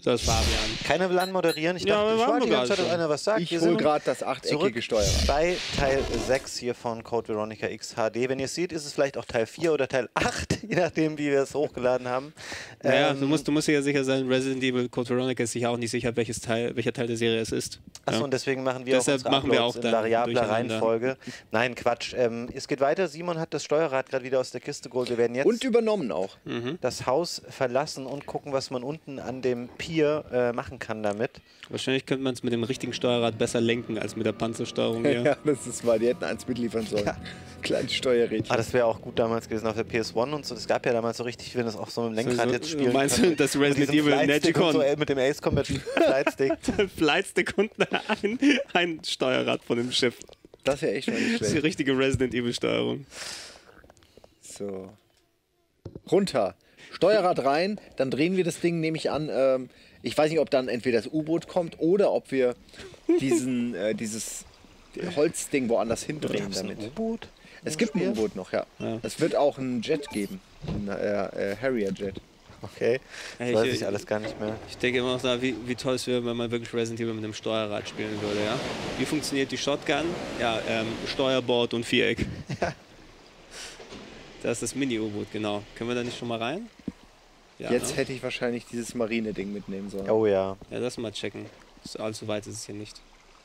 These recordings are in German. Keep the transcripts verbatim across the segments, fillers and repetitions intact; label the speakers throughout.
Speaker 1: Das ist Fabian.
Speaker 2: Keiner will anmoderieren. Ich
Speaker 1: Ja,
Speaker 2: dachte, ich
Speaker 1: wir
Speaker 2: warte
Speaker 1: haben
Speaker 2: die ganze Zeit,
Speaker 1: gerade
Speaker 2: dass einer was sagt.
Speaker 3: Ich
Speaker 2: Wir
Speaker 3: hole
Speaker 2: sind
Speaker 3: gerade das achteckige Steuerrad.
Speaker 2: bei Teil sechs hier von Code Veronica X H D. Wenn ihr es seht, ist es vielleicht auch Teil vier oder Teil acht, je nachdem, wie wir es hochgeladen haben.
Speaker 1: Naja,
Speaker 2: Ähm,
Speaker 1: du musst, du musst dir ja sicher sein, Resident Evil Code Veronica ist sich auch nicht sicher, welches Teil, welcher Teil der Serie es ist.
Speaker 2: Achso,
Speaker 1: Ja.
Speaker 2: und deswegen machen wir
Speaker 1: Deshalb
Speaker 2: auch unsere
Speaker 1: machen wir
Speaker 2: Uploads
Speaker 1: auch
Speaker 2: in
Speaker 1: dann
Speaker 2: variabler
Speaker 1: durcheinander.
Speaker 2: Reihenfolge. Nein, Quatsch. Ähm, es geht weiter. Simon hat das Steuerrad gerade wieder aus der Kiste geholt. Wir werden jetzt
Speaker 3: Und übernommen auch.
Speaker 1: Mhm.
Speaker 2: das Haus verlassen und gucken, was man unten an dem Pier äh, machen kann damit.
Speaker 1: Wahrscheinlich könnte man es mit dem richtigen Steuerrad besser lenken als mit der Panzersteuerung hier.
Speaker 3: Ja, das ist wahr. Die hätten eins mitliefern sollen.
Speaker 2: Ja.
Speaker 3: Kleines Steuerrädchen.
Speaker 2: Ah, das wäre auch gut damals gewesen auf der P S eins und so. Es gab ja damals so richtig, wenn das auch so mit dem Lenkrad
Speaker 1: So-
Speaker 2: jetzt spielen
Speaker 1: meinst du,
Speaker 2: könnte.
Speaker 1: das
Speaker 2: Mit
Speaker 1: Resident
Speaker 2: diesem
Speaker 1: Evil
Speaker 2: Flightstick und
Speaker 1: Negicon?
Speaker 2: so, äh, mit dem Ace Combat Flightstick.
Speaker 1: Flightstick und ein, ein Steuerrad von dem Schiff.
Speaker 3: Das wäre echt mal nicht
Speaker 1: Das ist die
Speaker 3: schlecht.
Speaker 1: richtige Resident Evil Steuerung.
Speaker 3: So. Runter. Steuerrad rein, dann drehen wir das Ding, nehme ich an. Ähm, ich weiß nicht, ob dann entweder das U-Boot kommt oder ob wir diesen, äh, dieses Holzding woanders hindrehen damit.
Speaker 2: U-Boot?
Speaker 3: Es gibt ein U-Boot noch, ja.
Speaker 1: Ja.
Speaker 3: Es wird auch ein Jet geben. Ein äh, äh, Harrier-Jet.
Speaker 2: Okay. Das
Speaker 1: Ja,
Speaker 2: weiß
Speaker 1: ich-
Speaker 2: ich alles gar nicht mehr.
Speaker 1: Ich denke immer noch, da, wie, wie toll es wäre, wenn man wirklich Resident Evil mit einem Steuerrad spielen würde. Ja? Wie funktioniert die Shotgun? Ja, ähm, Steuerbord und Viereck.
Speaker 2: Ja.
Speaker 1: Das ist das Mini-U-Boot, genau. Können wir da nicht schon mal rein? Ja,
Speaker 3: Jetzt
Speaker 1: ne?
Speaker 3: hätte ich wahrscheinlich dieses Marine-Ding mitnehmen sollen.
Speaker 2: Oh ja.
Speaker 1: Ja, lass mal checken. So, allzu weit ist es hier nicht.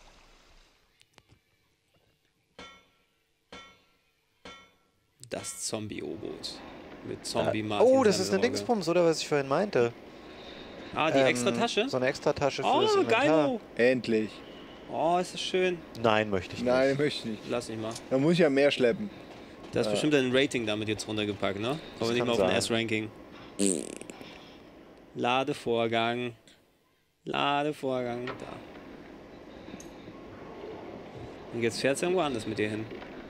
Speaker 1: Das Zombie-U-Boot. Mit zombie martin
Speaker 2: Oh, das ist eine
Speaker 1: Sammelorgel.
Speaker 2: Dingsbums, oder was ich vorhin meinte.
Speaker 1: Ah, die
Speaker 2: Ähm,
Speaker 1: extra Tasche?
Speaker 2: So eine extra Tasche für das
Speaker 1: Oh,
Speaker 2: Inventar.
Speaker 1: geil!
Speaker 3: Endlich.
Speaker 1: Oh, ist das schön.
Speaker 2: Nein, möchte ich nicht.
Speaker 3: Nein, möchte ich nicht.
Speaker 1: Lass mich mal.
Speaker 3: Da muss ich ja mehr schleppen.
Speaker 1: Da ist
Speaker 3: Äh.
Speaker 1: bestimmt ein Rating damit jetzt runtergepackt, ne?
Speaker 2: Das
Speaker 1: Aber nicht
Speaker 2: kann
Speaker 1: mal auf ein
Speaker 2: sein.
Speaker 1: S-Ranking. Ladevorgang. Ladevorgang. Da. Und jetzt fährt es irgendwo anders mit dir hin.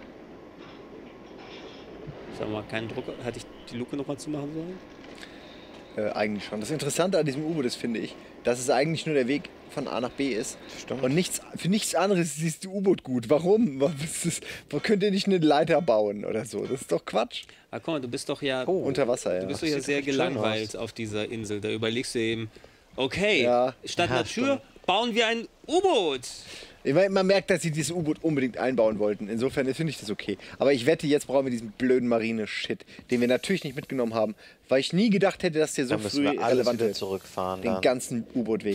Speaker 1: Sag mal, keinen Druck. Hatte ich die Luke nochmal zumachen sollen?
Speaker 3: Äh, eigentlich schon. Das Interessante an diesem U-Boot ist, finde ich, dass es eigentlich nur der Weg von A nach B ist.
Speaker 2: Stimmt.
Speaker 3: Und nichts, für nichts anderes ist dieses U-Boot gut. Warum? Was ist, wo könnt ihr nicht eine Leiter bauen oder so? Das ist doch Quatsch.
Speaker 1: Ah, guck mal, du bist doch ja,
Speaker 2: Oh.
Speaker 3: Unter Wasser, ja.
Speaker 1: du bist doch
Speaker 2: das
Speaker 1: ja
Speaker 2: sieht
Speaker 1: sehr
Speaker 2: echt schön
Speaker 1: gelangweilt auf dieser Insel. Da überlegst du eben, okay,
Speaker 3: Ja.
Speaker 1: statt
Speaker 2: Ja,
Speaker 1: einer Tür
Speaker 2: stimmt.
Speaker 1: bauen wir ein U-Boot.
Speaker 3: Ich meine, man merkt, dass sie dieses U-Boot unbedingt einbauen wollten. Insofern finde ich das okay. Aber ich wette, jetzt brauchen wir diesen blöden Marine-Shit, den wir natürlich nicht mitgenommen haben, weil ich nie gedacht hätte, dass der so
Speaker 2: Dann müssen
Speaker 3: früh
Speaker 2: wir alles
Speaker 3: relevant
Speaker 2: wieder
Speaker 3: ist.
Speaker 2: zurückfahren.
Speaker 3: Den
Speaker 2: Dann.
Speaker 3: ganzen U-Boot-Weg.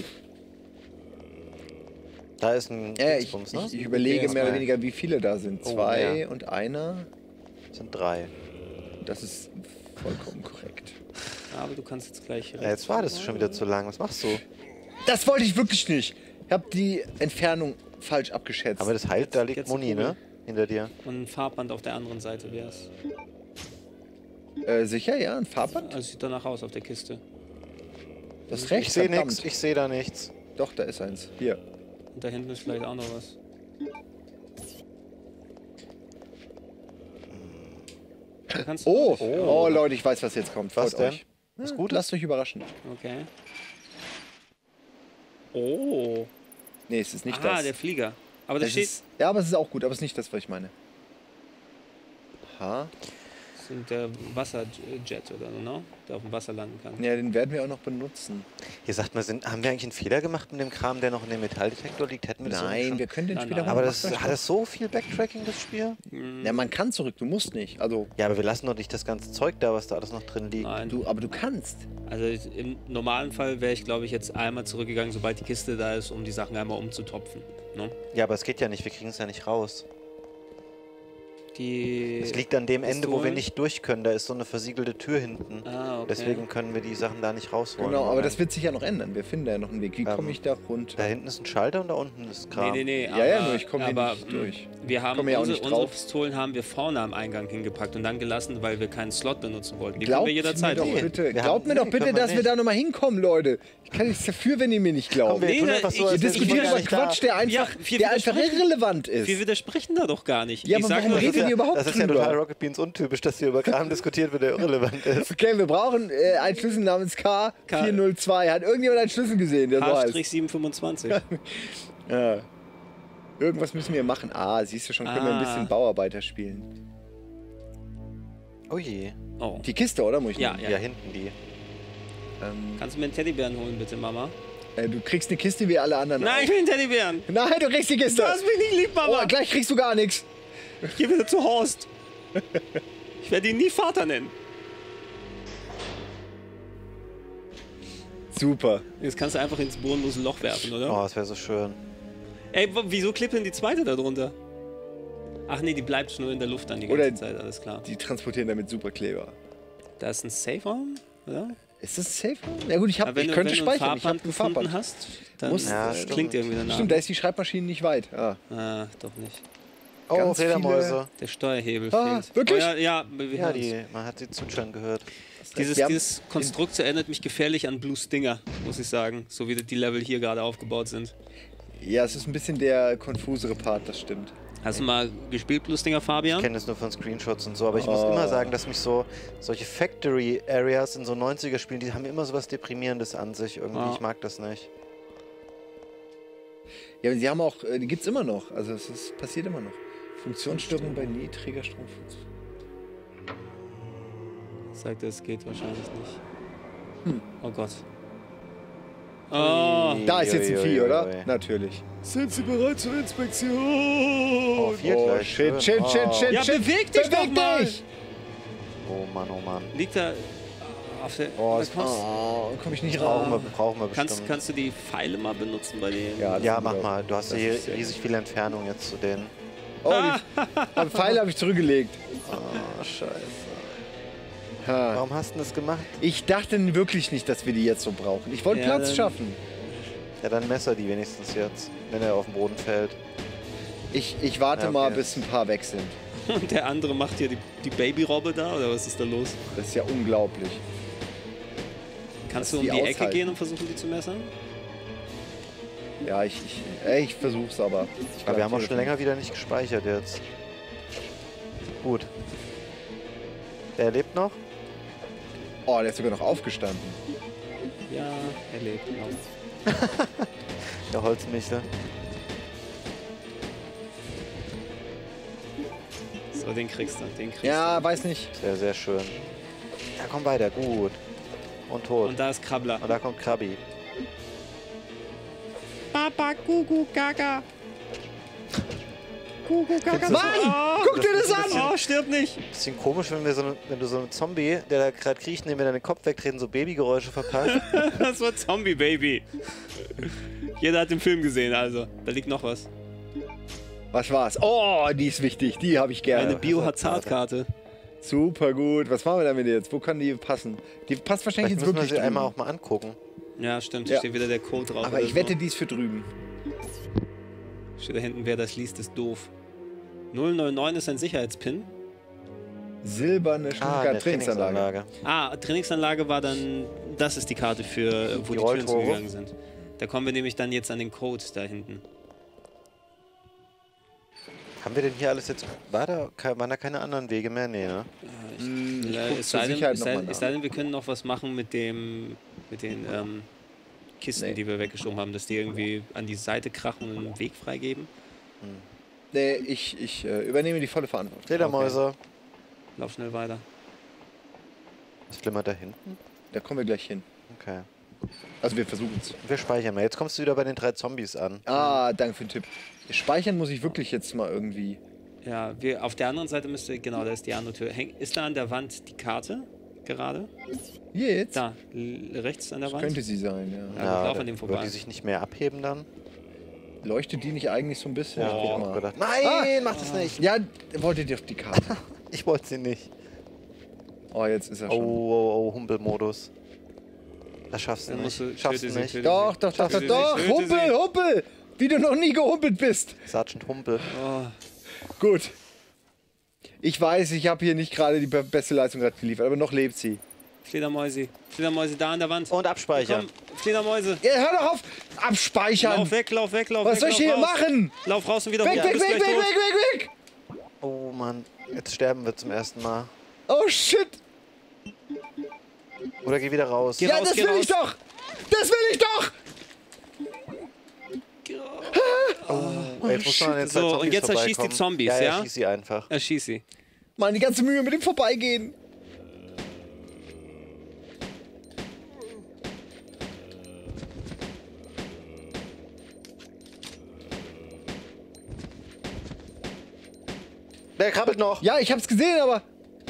Speaker 2: Da ist ein
Speaker 3: Ja, ich,
Speaker 2: Dingsbums, ne?
Speaker 3: ich, ich überlege
Speaker 1: Okay,
Speaker 3: mehr oder
Speaker 2: zwei.
Speaker 3: weniger, wie viele da sind.
Speaker 2: Oh,
Speaker 3: Zwei
Speaker 2: ja.
Speaker 3: und einer.
Speaker 2: Das sind drei.
Speaker 3: Das ist vollkommen korrekt.
Speaker 1: Aber du kannst jetzt gleich...
Speaker 2: Ja, jetzt war das schon wieder zu lang. Was machst du?
Speaker 3: Das wollte ich wirklich nicht. Ich habe die Entfernung falsch abgeschätzt.
Speaker 2: Aber das heilt, da liegt
Speaker 1: Jetzt
Speaker 2: Moni,
Speaker 1: eine
Speaker 2: ne? Hinter dir.
Speaker 1: Und ein Farbband auf der anderen Seite wär's.
Speaker 3: äh, sicher, ja, ein Fahrband?
Speaker 1: Also sieht danach aus auf der Kiste.
Speaker 3: Das ist recht,
Speaker 2: Ich sehe
Speaker 3: verdammt.
Speaker 2: nichts, ich sehe da nichts.
Speaker 3: Doch, da ist eins. Hier.
Speaker 1: Und da hinten ist vielleicht auch noch was. Da kannst du
Speaker 3: Oh,
Speaker 1: durch.
Speaker 3: oh, Leute, ich weiß, was jetzt kommt.
Speaker 2: Was
Speaker 3: Freut
Speaker 2: denn?
Speaker 3: euch.
Speaker 2: Was
Speaker 3: Ja,
Speaker 2: Gutes?
Speaker 3: Lasst euch überraschen.
Speaker 1: Okay. Oh.
Speaker 3: Nee, es ist nicht
Speaker 1: ah,
Speaker 3: das.
Speaker 1: der Flieger. Aber da
Speaker 3: Es
Speaker 1: steht...
Speaker 3: ist, ja, aber es ist auch gut, aber es ist nicht das, was ich meine. Ha.
Speaker 1: Das sind der Wasserjet oder so, ne? Der auf dem Wasser landen kann.
Speaker 3: Ja, den werden wir auch noch benutzen.
Speaker 2: Hier sagt man, sind, haben wir eigentlich einen Fehler gemacht mit dem Kram, der noch in dem Metalldetektor liegt? Hätten wir das irgendwie
Speaker 3: Nein,
Speaker 2: schon?
Speaker 3: wir können den
Speaker 1: Nein,
Speaker 3: später
Speaker 1: nein.
Speaker 2: Aber
Speaker 3: holen.
Speaker 2: das, hat das so viel Backtracking, das Spiel?
Speaker 3: Ja, man kann zurück, du musst nicht. Also,
Speaker 2: Ja, aber wir lassen doch nicht das ganze Zeug da, was da alles noch drin liegt.
Speaker 1: Nein.
Speaker 3: du, aber du kannst.
Speaker 1: Also im normalen Fall wäre ich, glaube ich, jetzt einmal zurückgegangen, sobald die Kiste da ist, um die Sachen einmal umzutopfen. Ne?
Speaker 2: Ja, aber es geht ja nicht, wir kriegen es ja nicht raus.
Speaker 1: Die
Speaker 2: Es liegt an dem Ende, wo wir
Speaker 1: Pistolen?
Speaker 2: nicht durch können. Da ist so eine versiegelte Tür hinten.
Speaker 1: Ah, okay.
Speaker 2: Deswegen können wir die Sachen da nicht rausholen.
Speaker 3: Genau, aber
Speaker 2: Moment.
Speaker 3: das wird sich ja noch ändern. Wir finden da ja noch einen Weg. Wie
Speaker 2: Ähm,
Speaker 3: komme ich da
Speaker 2: Da
Speaker 3: runter?
Speaker 2: hinten ist ein Schalter und da unten ist Kram.
Speaker 1: Nee, nee, nee.
Speaker 3: Ja, ja,
Speaker 1: aber-
Speaker 3: nur ich komme hier
Speaker 1: aber,
Speaker 3: nicht durch.
Speaker 1: Wir haben
Speaker 3: komme ja auch
Speaker 1: unsere,
Speaker 3: nicht
Speaker 1: unsere
Speaker 3: drauf.
Speaker 1: Pistolen haben wir vorne am Eingang hingepackt und dann gelassen, weil wir keinen Slot benutzen wollten. Die
Speaker 3: Glaubt
Speaker 1: können wir jederzeit
Speaker 3: mir doch
Speaker 1: holen.
Speaker 3: bitte,
Speaker 2: Wir
Speaker 3: glaubt
Speaker 2: haben-
Speaker 3: mir doch
Speaker 2: nee,
Speaker 3: bitte,
Speaker 2: können wir
Speaker 3: dass wir
Speaker 2: nicht.
Speaker 3: da nochmal hinkommen, Leute. Ich kann nichts dafür, wenn ihr mir nicht
Speaker 2: Komm,
Speaker 3: glaubt.
Speaker 2: wir
Speaker 1: Nee,
Speaker 2: tun
Speaker 1: da-
Speaker 2: einfach so,
Speaker 1: ich-
Speaker 2: als
Speaker 3: Wir
Speaker 2: wären
Speaker 3: diskutieren
Speaker 2: gar
Speaker 3: über
Speaker 2: nicht da.
Speaker 3: Quatsch, der einfach,
Speaker 1: Ja, wir
Speaker 3: der einfach
Speaker 1: widersprechen-
Speaker 3: irrelevant ist.
Speaker 1: Wir widersprechen da doch gar nicht.
Speaker 3: Ja,
Speaker 1: ich
Speaker 3: aber
Speaker 1: sag
Speaker 3: warum
Speaker 1: nur,
Speaker 3: redet
Speaker 1: das
Speaker 3: ihr
Speaker 1: ist-
Speaker 3: überhaupt
Speaker 2: Das ist ja
Speaker 3: drüber?
Speaker 2: total Rocket Beans untypisch, dass hier über Kram diskutiert wird, der irrelevant ist.
Speaker 3: Okay, wir brauchen äh, einen Schlüssel namens K vier null zwei. Hat irgendjemand einen Schlüssel gesehen, der so heißt?
Speaker 1: H sieben fünfundzwanzig.
Speaker 3: Ja. Irgendwas müssen wir machen. Ah, siehst du schon, können wir ein
Speaker 1: Ah.
Speaker 3: bisschen Bauarbeiter spielen.
Speaker 2: Oh je.
Speaker 1: Oh.
Speaker 3: Die Kiste, oder? Muss ich
Speaker 1: Ja,
Speaker 3: nehmen?
Speaker 2: Ja,
Speaker 1: ja.
Speaker 2: hinten die.
Speaker 3: Ähm,
Speaker 1: Kannst du mir einen Teddybären holen, bitte, Mama?
Speaker 3: Äh, du kriegst eine Kiste wie alle anderen.
Speaker 1: Nein, ich
Speaker 3: auch.
Speaker 1: will einen Teddybären.
Speaker 3: Nein, du kriegst die Kiste.
Speaker 1: Du hast mich nicht lieb, Mama.
Speaker 3: Oh, gleich kriegst du gar nichts.
Speaker 1: Ich geh wieder zu Horst. Ich werde ihn nie Vater nennen.
Speaker 3: Super.
Speaker 1: Jetzt kannst du einfach ins bodenlose Loch werfen, oder?
Speaker 2: Oh, das wäre so schön.
Speaker 1: Ey, wo- wieso klebt denn die zweite da drunter? Ach nee, die bleibt nur in der Luft dann die ganze
Speaker 3: Oder-
Speaker 1: Zeit, alles klar.
Speaker 3: Die transportieren damit Superkleber.
Speaker 1: Da ist ein Safe-Raum, oder?
Speaker 3: Ist das safe? Ja gut, ich, hab,
Speaker 1: Aber wenn
Speaker 3: ich
Speaker 1: du,
Speaker 3: könnte
Speaker 1: wenn du ein
Speaker 3: speichern. Ich habe
Speaker 1: Farbband
Speaker 3: ein
Speaker 1: gefunden
Speaker 3: Farbband.
Speaker 1: hast, dann
Speaker 3: Muss-
Speaker 2: Ja,
Speaker 1: das
Speaker 2: stimmt.
Speaker 1: klingt irgendwie danach.
Speaker 3: Stimmt, da ist die Schreibmaschine nicht weit. Ah.
Speaker 1: Ah, doch nicht.
Speaker 2: Oh,
Speaker 3: Ganz
Speaker 2: Fledermäuse.
Speaker 1: Der Steuerhebel
Speaker 3: Ah,
Speaker 1: fehlt.
Speaker 3: wirklich?
Speaker 1: Oh, ja, ja, wir
Speaker 2: Ja,
Speaker 1: hören's.
Speaker 2: die, man hat sie zwitschern gehört.
Speaker 1: Dieses,
Speaker 3: Wir haben-
Speaker 1: dieses Konstrukt erinnert mich gefährlich an Blue Stinger, muss ich sagen. So wie die Level hier gerade aufgebaut sind.
Speaker 3: Ja, es ist ein bisschen der konfusere Part, das stimmt.
Speaker 1: Hast du mal gespielt, Blue Stinger,
Speaker 2: Ich
Speaker 1: Fabian?
Speaker 2: kenne das nur von Screenshots und so, aber ich muss
Speaker 3: Oh.
Speaker 2: immer sagen, dass mich so solche Factory Areas in so neunziger-Spielen, die haben immer so was Deprimierendes an sich irgendwie.
Speaker 1: Ja.
Speaker 2: Ich mag das nicht.
Speaker 3: Ja, aber sie haben auch, äh, die gibt's immer noch. Also es ist, passiert immer noch. Funktionsstörungen bei niedriger Stromfunktion.
Speaker 1: Sagt er, es geht wahrscheinlich nicht.
Speaker 3: Hm.
Speaker 1: Oh Gott. Oh,
Speaker 3: Da ist jetzt ein Vieh,
Speaker 2: Uiuiui.
Speaker 3: oder? Natürlich.
Speaker 1: sind Sie bereit zur Inspektion?
Speaker 2: Oh, vier
Speaker 3: Oh,
Speaker 2: gleich.
Speaker 3: shit,
Speaker 2: schön.
Speaker 3: shit,
Speaker 2: oh.
Speaker 3: shit, shit,
Speaker 1: Ja,
Speaker 3: shit.
Speaker 1: beweg dich doch mal!
Speaker 3: dich!
Speaker 2: Oh Mann, oh Mann.
Speaker 1: Liegt da auf der...
Speaker 2: Oh,
Speaker 1: da
Speaker 2: es-
Speaker 1: kommst,
Speaker 3: Oh, komm ich nicht
Speaker 2: Brauchen wir,
Speaker 3: raus.
Speaker 2: brauchen wir bestimmt.
Speaker 1: kannst, kannst du die Pfeile mal benutzen bei dem?
Speaker 3: Ja,
Speaker 2: ja,
Speaker 3: das
Speaker 2: mach
Speaker 3: ist
Speaker 2: mal. Du hast
Speaker 3: das
Speaker 2: hier
Speaker 3: ist sehr
Speaker 2: riesig viel Entfernung jetzt zu denen.
Speaker 3: Oh, die aber Pfeile habe ich zurückgelegt.
Speaker 2: Oh, scheiße.
Speaker 3: Ha.
Speaker 2: Warum hast du das gemacht?
Speaker 3: Ich dachte wirklich nicht, dass wir die jetzt so brauchen. Ich wollte
Speaker 1: Ja,
Speaker 3: Platz
Speaker 1: dann-
Speaker 3: schaffen.
Speaker 2: Ja, dann messer die wenigstens jetzt, wenn er auf den Boden fällt.
Speaker 3: Ich, ich warte
Speaker 2: Ja, okay.
Speaker 3: mal, bis ein paar weg sind.
Speaker 1: Und der andere macht hier die, die Babyrobbe da, oder was ist da los?
Speaker 3: Das ist ja unglaublich.
Speaker 1: Kannst
Speaker 3: Dass
Speaker 1: du um
Speaker 3: die
Speaker 1: die Ecke
Speaker 3: aushalten.
Speaker 1: gehen und versuchen, die zu messern?
Speaker 3: Ja, ich, ich, ey, ich versuch's aber. Ich
Speaker 2: Aber wir haben auch schon
Speaker 3: garantiere
Speaker 2: länger wieder nicht gespeichert jetzt. Gut. Der lebt noch?
Speaker 3: das. Oh, der ist sogar noch aufgestanden.
Speaker 1: Ja, er lebt. Genau.
Speaker 2: Der Holzmichel.
Speaker 1: So, den kriegst du, den kriegst
Speaker 3: Ja, weiß nicht.
Speaker 2: Sehr, sehr schön. Ja, komm weiter. Gut. Und
Speaker 1: du.
Speaker 2: tot.
Speaker 1: Und da ist Krabbler.
Speaker 2: Und da kommt Krabi.
Speaker 1: Papa, Kugu, Gaga. Kugu, Gaga.
Speaker 3: Mann,
Speaker 1: Oh,
Speaker 3: guck dir das an!
Speaker 1: oh, stirb nicht.
Speaker 2: Bisschen komisch, wenn, wir so, ne- wenn du so einen Zombie, der da gerade kriecht, neben mir deinen Kopf wegtreten, so Babygeräusche verpasst.
Speaker 1: Das war Zombie Baby. Jeder hat den Film gesehen, also. Da liegt noch was.
Speaker 3: Was war's? Oh, die ist wichtig. Die habe ich gerne.
Speaker 1: Eine Biohazard-Karte.
Speaker 3: Super gut. Was machen wir damit jetzt? Wo kann die passen? Die passt wahrscheinlich
Speaker 2: Vielleicht
Speaker 3: jetzt
Speaker 2: müssen wir
Speaker 3: wirklich
Speaker 2: sie
Speaker 3: drüben.
Speaker 2: einmal auch mal angucken.
Speaker 1: Ja, stimmt.
Speaker 3: Ja.
Speaker 1: Da steht wieder der Code drauf.
Speaker 3: Aber
Speaker 1: oder
Speaker 3: ich
Speaker 1: so.
Speaker 3: wette, die ist für drüben.
Speaker 1: Steht da hinten, wer das liest, ist doof. null neun neun ist ein Sicherheitspin.
Speaker 3: Silberne
Speaker 2: Ah,
Speaker 3: Stuttgart
Speaker 2: eine
Speaker 3: Trainingsanlage.
Speaker 2: Trainingsanlage.
Speaker 1: Ah, Trainingsanlage war dann, das ist die Karte für, äh, wo
Speaker 2: Die
Speaker 1: die, Türen
Speaker 2: Rolltore.
Speaker 1: zugegangen sind. Da kommen wir nämlich dann jetzt an den Code da hinten.
Speaker 2: Haben wir denn hier alles jetzt... War da, ke- waren da keine anderen Wege mehr? Nee, ne?
Speaker 3: Hm, ich
Speaker 1: Ja,
Speaker 3: guck
Speaker 1: es
Speaker 3: zur
Speaker 1: sei denn,
Speaker 3: Sicherheit
Speaker 1: es
Speaker 3: noch
Speaker 1: sei,
Speaker 3: mal
Speaker 1: es
Speaker 3: nach.
Speaker 1: sei denn, wir können noch was machen mit dem, mit den ähm, Kisten,
Speaker 3: Nee.
Speaker 1: die wir weggeschoben haben, dass die irgendwie an die Seite krachen und einen Weg freigeben.
Speaker 3: Nee, ich, ich äh, übernehme die volle Verantwortung.
Speaker 2: Fledermäuse.
Speaker 1: Lauf schnell weiter.
Speaker 2: Was flimmert da hinten?
Speaker 3: Da kommen wir gleich hin.
Speaker 2: Okay.
Speaker 3: Also wir versuchen es.
Speaker 2: Wir speichern mal. Jetzt kommst du wieder bei den drei Zombies an.
Speaker 3: Ah, danke für den Tipp. Speichern muss ich wirklich jetzt mal irgendwie.
Speaker 1: Ja, wir, auf der anderen Seite müsste, genau, da ist die andere Tür. Häng, ist da an der Wand die Karte gerade?
Speaker 3: Hier jetzt?
Speaker 1: Da, l- rechts an der Wand.
Speaker 3: Könnte sie sein, ja.
Speaker 1: Ja, wir laufen
Speaker 2: da-
Speaker 1: an dem
Speaker 2: wird
Speaker 1: vorbei.
Speaker 2: die sich nicht mehr abheben dann?
Speaker 3: Leuchtet die nicht eigentlich so ein bisschen?
Speaker 2: Ja,
Speaker 3: Ich
Speaker 2: hab
Speaker 3: guck
Speaker 2: ich auch
Speaker 3: mal.
Speaker 2: gedacht. Nein, mach das nicht.
Speaker 3: Ja, wolltet ihr auf die Karte?
Speaker 2: Ich wollte sie nicht.
Speaker 3: Oh, jetzt ist er
Speaker 2: Oh,
Speaker 3: schon.
Speaker 2: oh, oh, Humpelmodus. Das schaffst du
Speaker 1: Dann musst
Speaker 2: nicht.
Speaker 1: du-
Speaker 2: Schaffst
Speaker 1: töte
Speaker 2: du
Speaker 1: sie,
Speaker 2: nicht.
Speaker 1: töte
Speaker 3: Doch, doch, doch, doch,
Speaker 1: Töte sie,
Speaker 3: doch!
Speaker 1: töte
Speaker 3: Humpel,
Speaker 1: sie.
Speaker 3: Humpel! Wie du noch nie gehumpelt bist!
Speaker 2: Sergeant Humpel.
Speaker 1: Oh,
Speaker 3: Gut. Ich weiß, ich habe hier nicht gerade die be- beste Leistung gerade geliefert, aber noch lebt sie.
Speaker 1: Fledermäuse. Fledermäuse da an der Wand.
Speaker 2: Und abspeichern.
Speaker 1: Komm, Fledermäuse.
Speaker 3: Ja, hör doch auf! Abspeichern!
Speaker 1: Lauf weg, lauf weg, lauf
Speaker 3: Was
Speaker 1: weg.
Speaker 3: soll ich
Speaker 1: lauf
Speaker 3: hier
Speaker 1: raus.
Speaker 3: machen?
Speaker 1: Lauf raus und wieder
Speaker 3: Weg,
Speaker 1: hoch.
Speaker 3: weg,
Speaker 1: Du
Speaker 3: weg,
Speaker 1: bist
Speaker 3: weg,
Speaker 1: gleich
Speaker 3: weg,
Speaker 1: tot.
Speaker 3: weg, weg!
Speaker 2: Oh Mann, jetzt sterben wir zum ersten Mal.
Speaker 3: Oh shit!
Speaker 2: Oder geh wieder raus.
Speaker 1: Geh
Speaker 3: Ja,
Speaker 1: raus,
Speaker 3: das
Speaker 1: geh
Speaker 3: will
Speaker 1: raus.
Speaker 3: ich doch! Das will ich doch!
Speaker 2: Oh, jetzt muss man an den zwei
Speaker 1: So, und
Speaker 2: Zombies
Speaker 1: jetzt erschießt die
Speaker 2: vorbeikommen.
Speaker 1: Zombies,
Speaker 2: ja?
Speaker 1: ja?
Speaker 2: Erschieß sie einfach.
Speaker 1: Erschieß sie.
Speaker 3: Mann, die ganze Mühe mit dem Vorbeigehen.
Speaker 2: Der krabbelt noch.
Speaker 3: Ja, ich hab's gesehen, aber...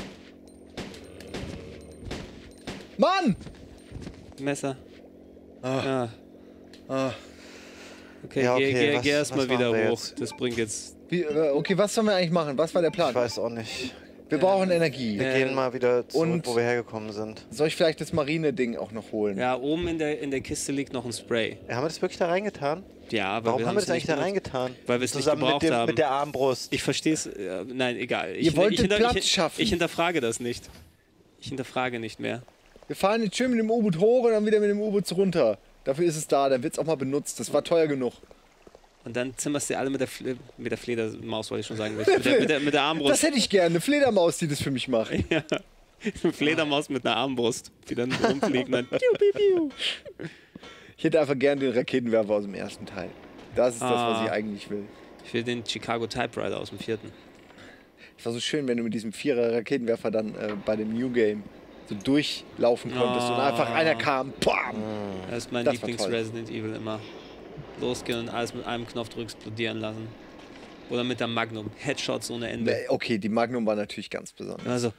Speaker 3: Mann!
Speaker 1: Messer.
Speaker 3: Ah.
Speaker 1: Ja.
Speaker 3: Ah.
Speaker 1: Okay,
Speaker 2: Ja, okay,
Speaker 1: geh, geh,
Speaker 2: was-
Speaker 1: geh erstmal
Speaker 2: was machen
Speaker 1: wieder
Speaker 2: wir
Speaker 1: hoch.
Speaker 2: jetzt?
Speaker 1: Das bringt jetzt.
Speaker 3: Wie, äh, okay, was sollen wir eigentlich machen? Was war der Plan?
Speaker 2: Ich weiß auch nicht.
Speaker 3: Wir brauchen Energie.
Speaker 2: Wir
Speaker 1: Äh,
Speaker 2: gehen mal wieder zurück,
Speaker 3: und-
Speaker 2: wo wir hergekommen sind.
Speaker 3: Soll ich vielleicht das Marine-Ding auch noch holen?
Speaker 1: Ja, oben in der, in der Kiste liegt noch ein Spray.
Speaker 2: Ja, haben wir das wirklich da reingetan?
Speaker 1: Ja, aber
Speaker 2: Warum
Speaker 1: wir
Speaker 2: haben wir
Speaker 1: haben's
Speaker 2: das eigentlich
Speaker 1: nicht
Speaker 2: da
Speaker 1: benutzt.
Speaker 2: reingetan?
Speaker 1: Weil wir es nicht
Speaker 2: Zusammen
Speaker 1: gebraucht
Speaker 2: mit, dem,
Speaker 1: haben.
Speaker 2: mit der Armbrust.
Speaker 1: Ich verstehe es. Äh, nein, egal. Ich,
Speaker 3: Ihr wolltet
Speaker 1: ich,
Speaker 3: Platz
Speaker 1: ich,
Speaker 3: schaffen.
Speaker 1: Ich hinterfrage das nicht. Ich hinterfrage nicht mehr.
Speaker 3: Wir fahren jetzt schön mit dem U-Boot hoch und dann wieder mit dem U-Boot runter. Dafür ist es da, dann wird es auch mal benutzt. Das war teuer genug.
Speaker 1: Und dann zimmerst du alle mit der, Fle mit der Fledermaus, wollte ich schon sagen. Mit der, mit der, mit der Armbrust.
Speaker 3: Das hätte ich gerne, eine Fledermaus, die das für mich macht.
Speaker 1: Ja. Eine Fledermaus mit einer Armbrust, die dann rumfliegt und dann piu, piu, piu.
Speaker 3: Ich hätte einfach gerne den Raketenwerfer aus dem ersten Teil. Das ist das, was
Speaker 1: Ah.
Speaker 3: ich eigentlich will.
Speaker 1: Ich will den Chicago Typewriter aus dem vierten.
Speaker 3: Es war so schön, wenn du mit diesem Vierer-Raketenwerfer dann äh, bei dem New Game so durchlaufen konntest und
Speaker 1: Ah.
Speaker 3: einfach einer kam, bam!
Speaker 1: Das ist mein
Speaker 3: Das war toll.
Speaker 1: Lieblings-Resident Evil immer. Losgehen und alles mit einem Knopfdruck explodieren lassen. Oder mit der Magnum. Headshots ohne Ende.
Speaker 3: Nee, okay, die Magnum war natürlich ganz besonders.
Speaker 1: Also,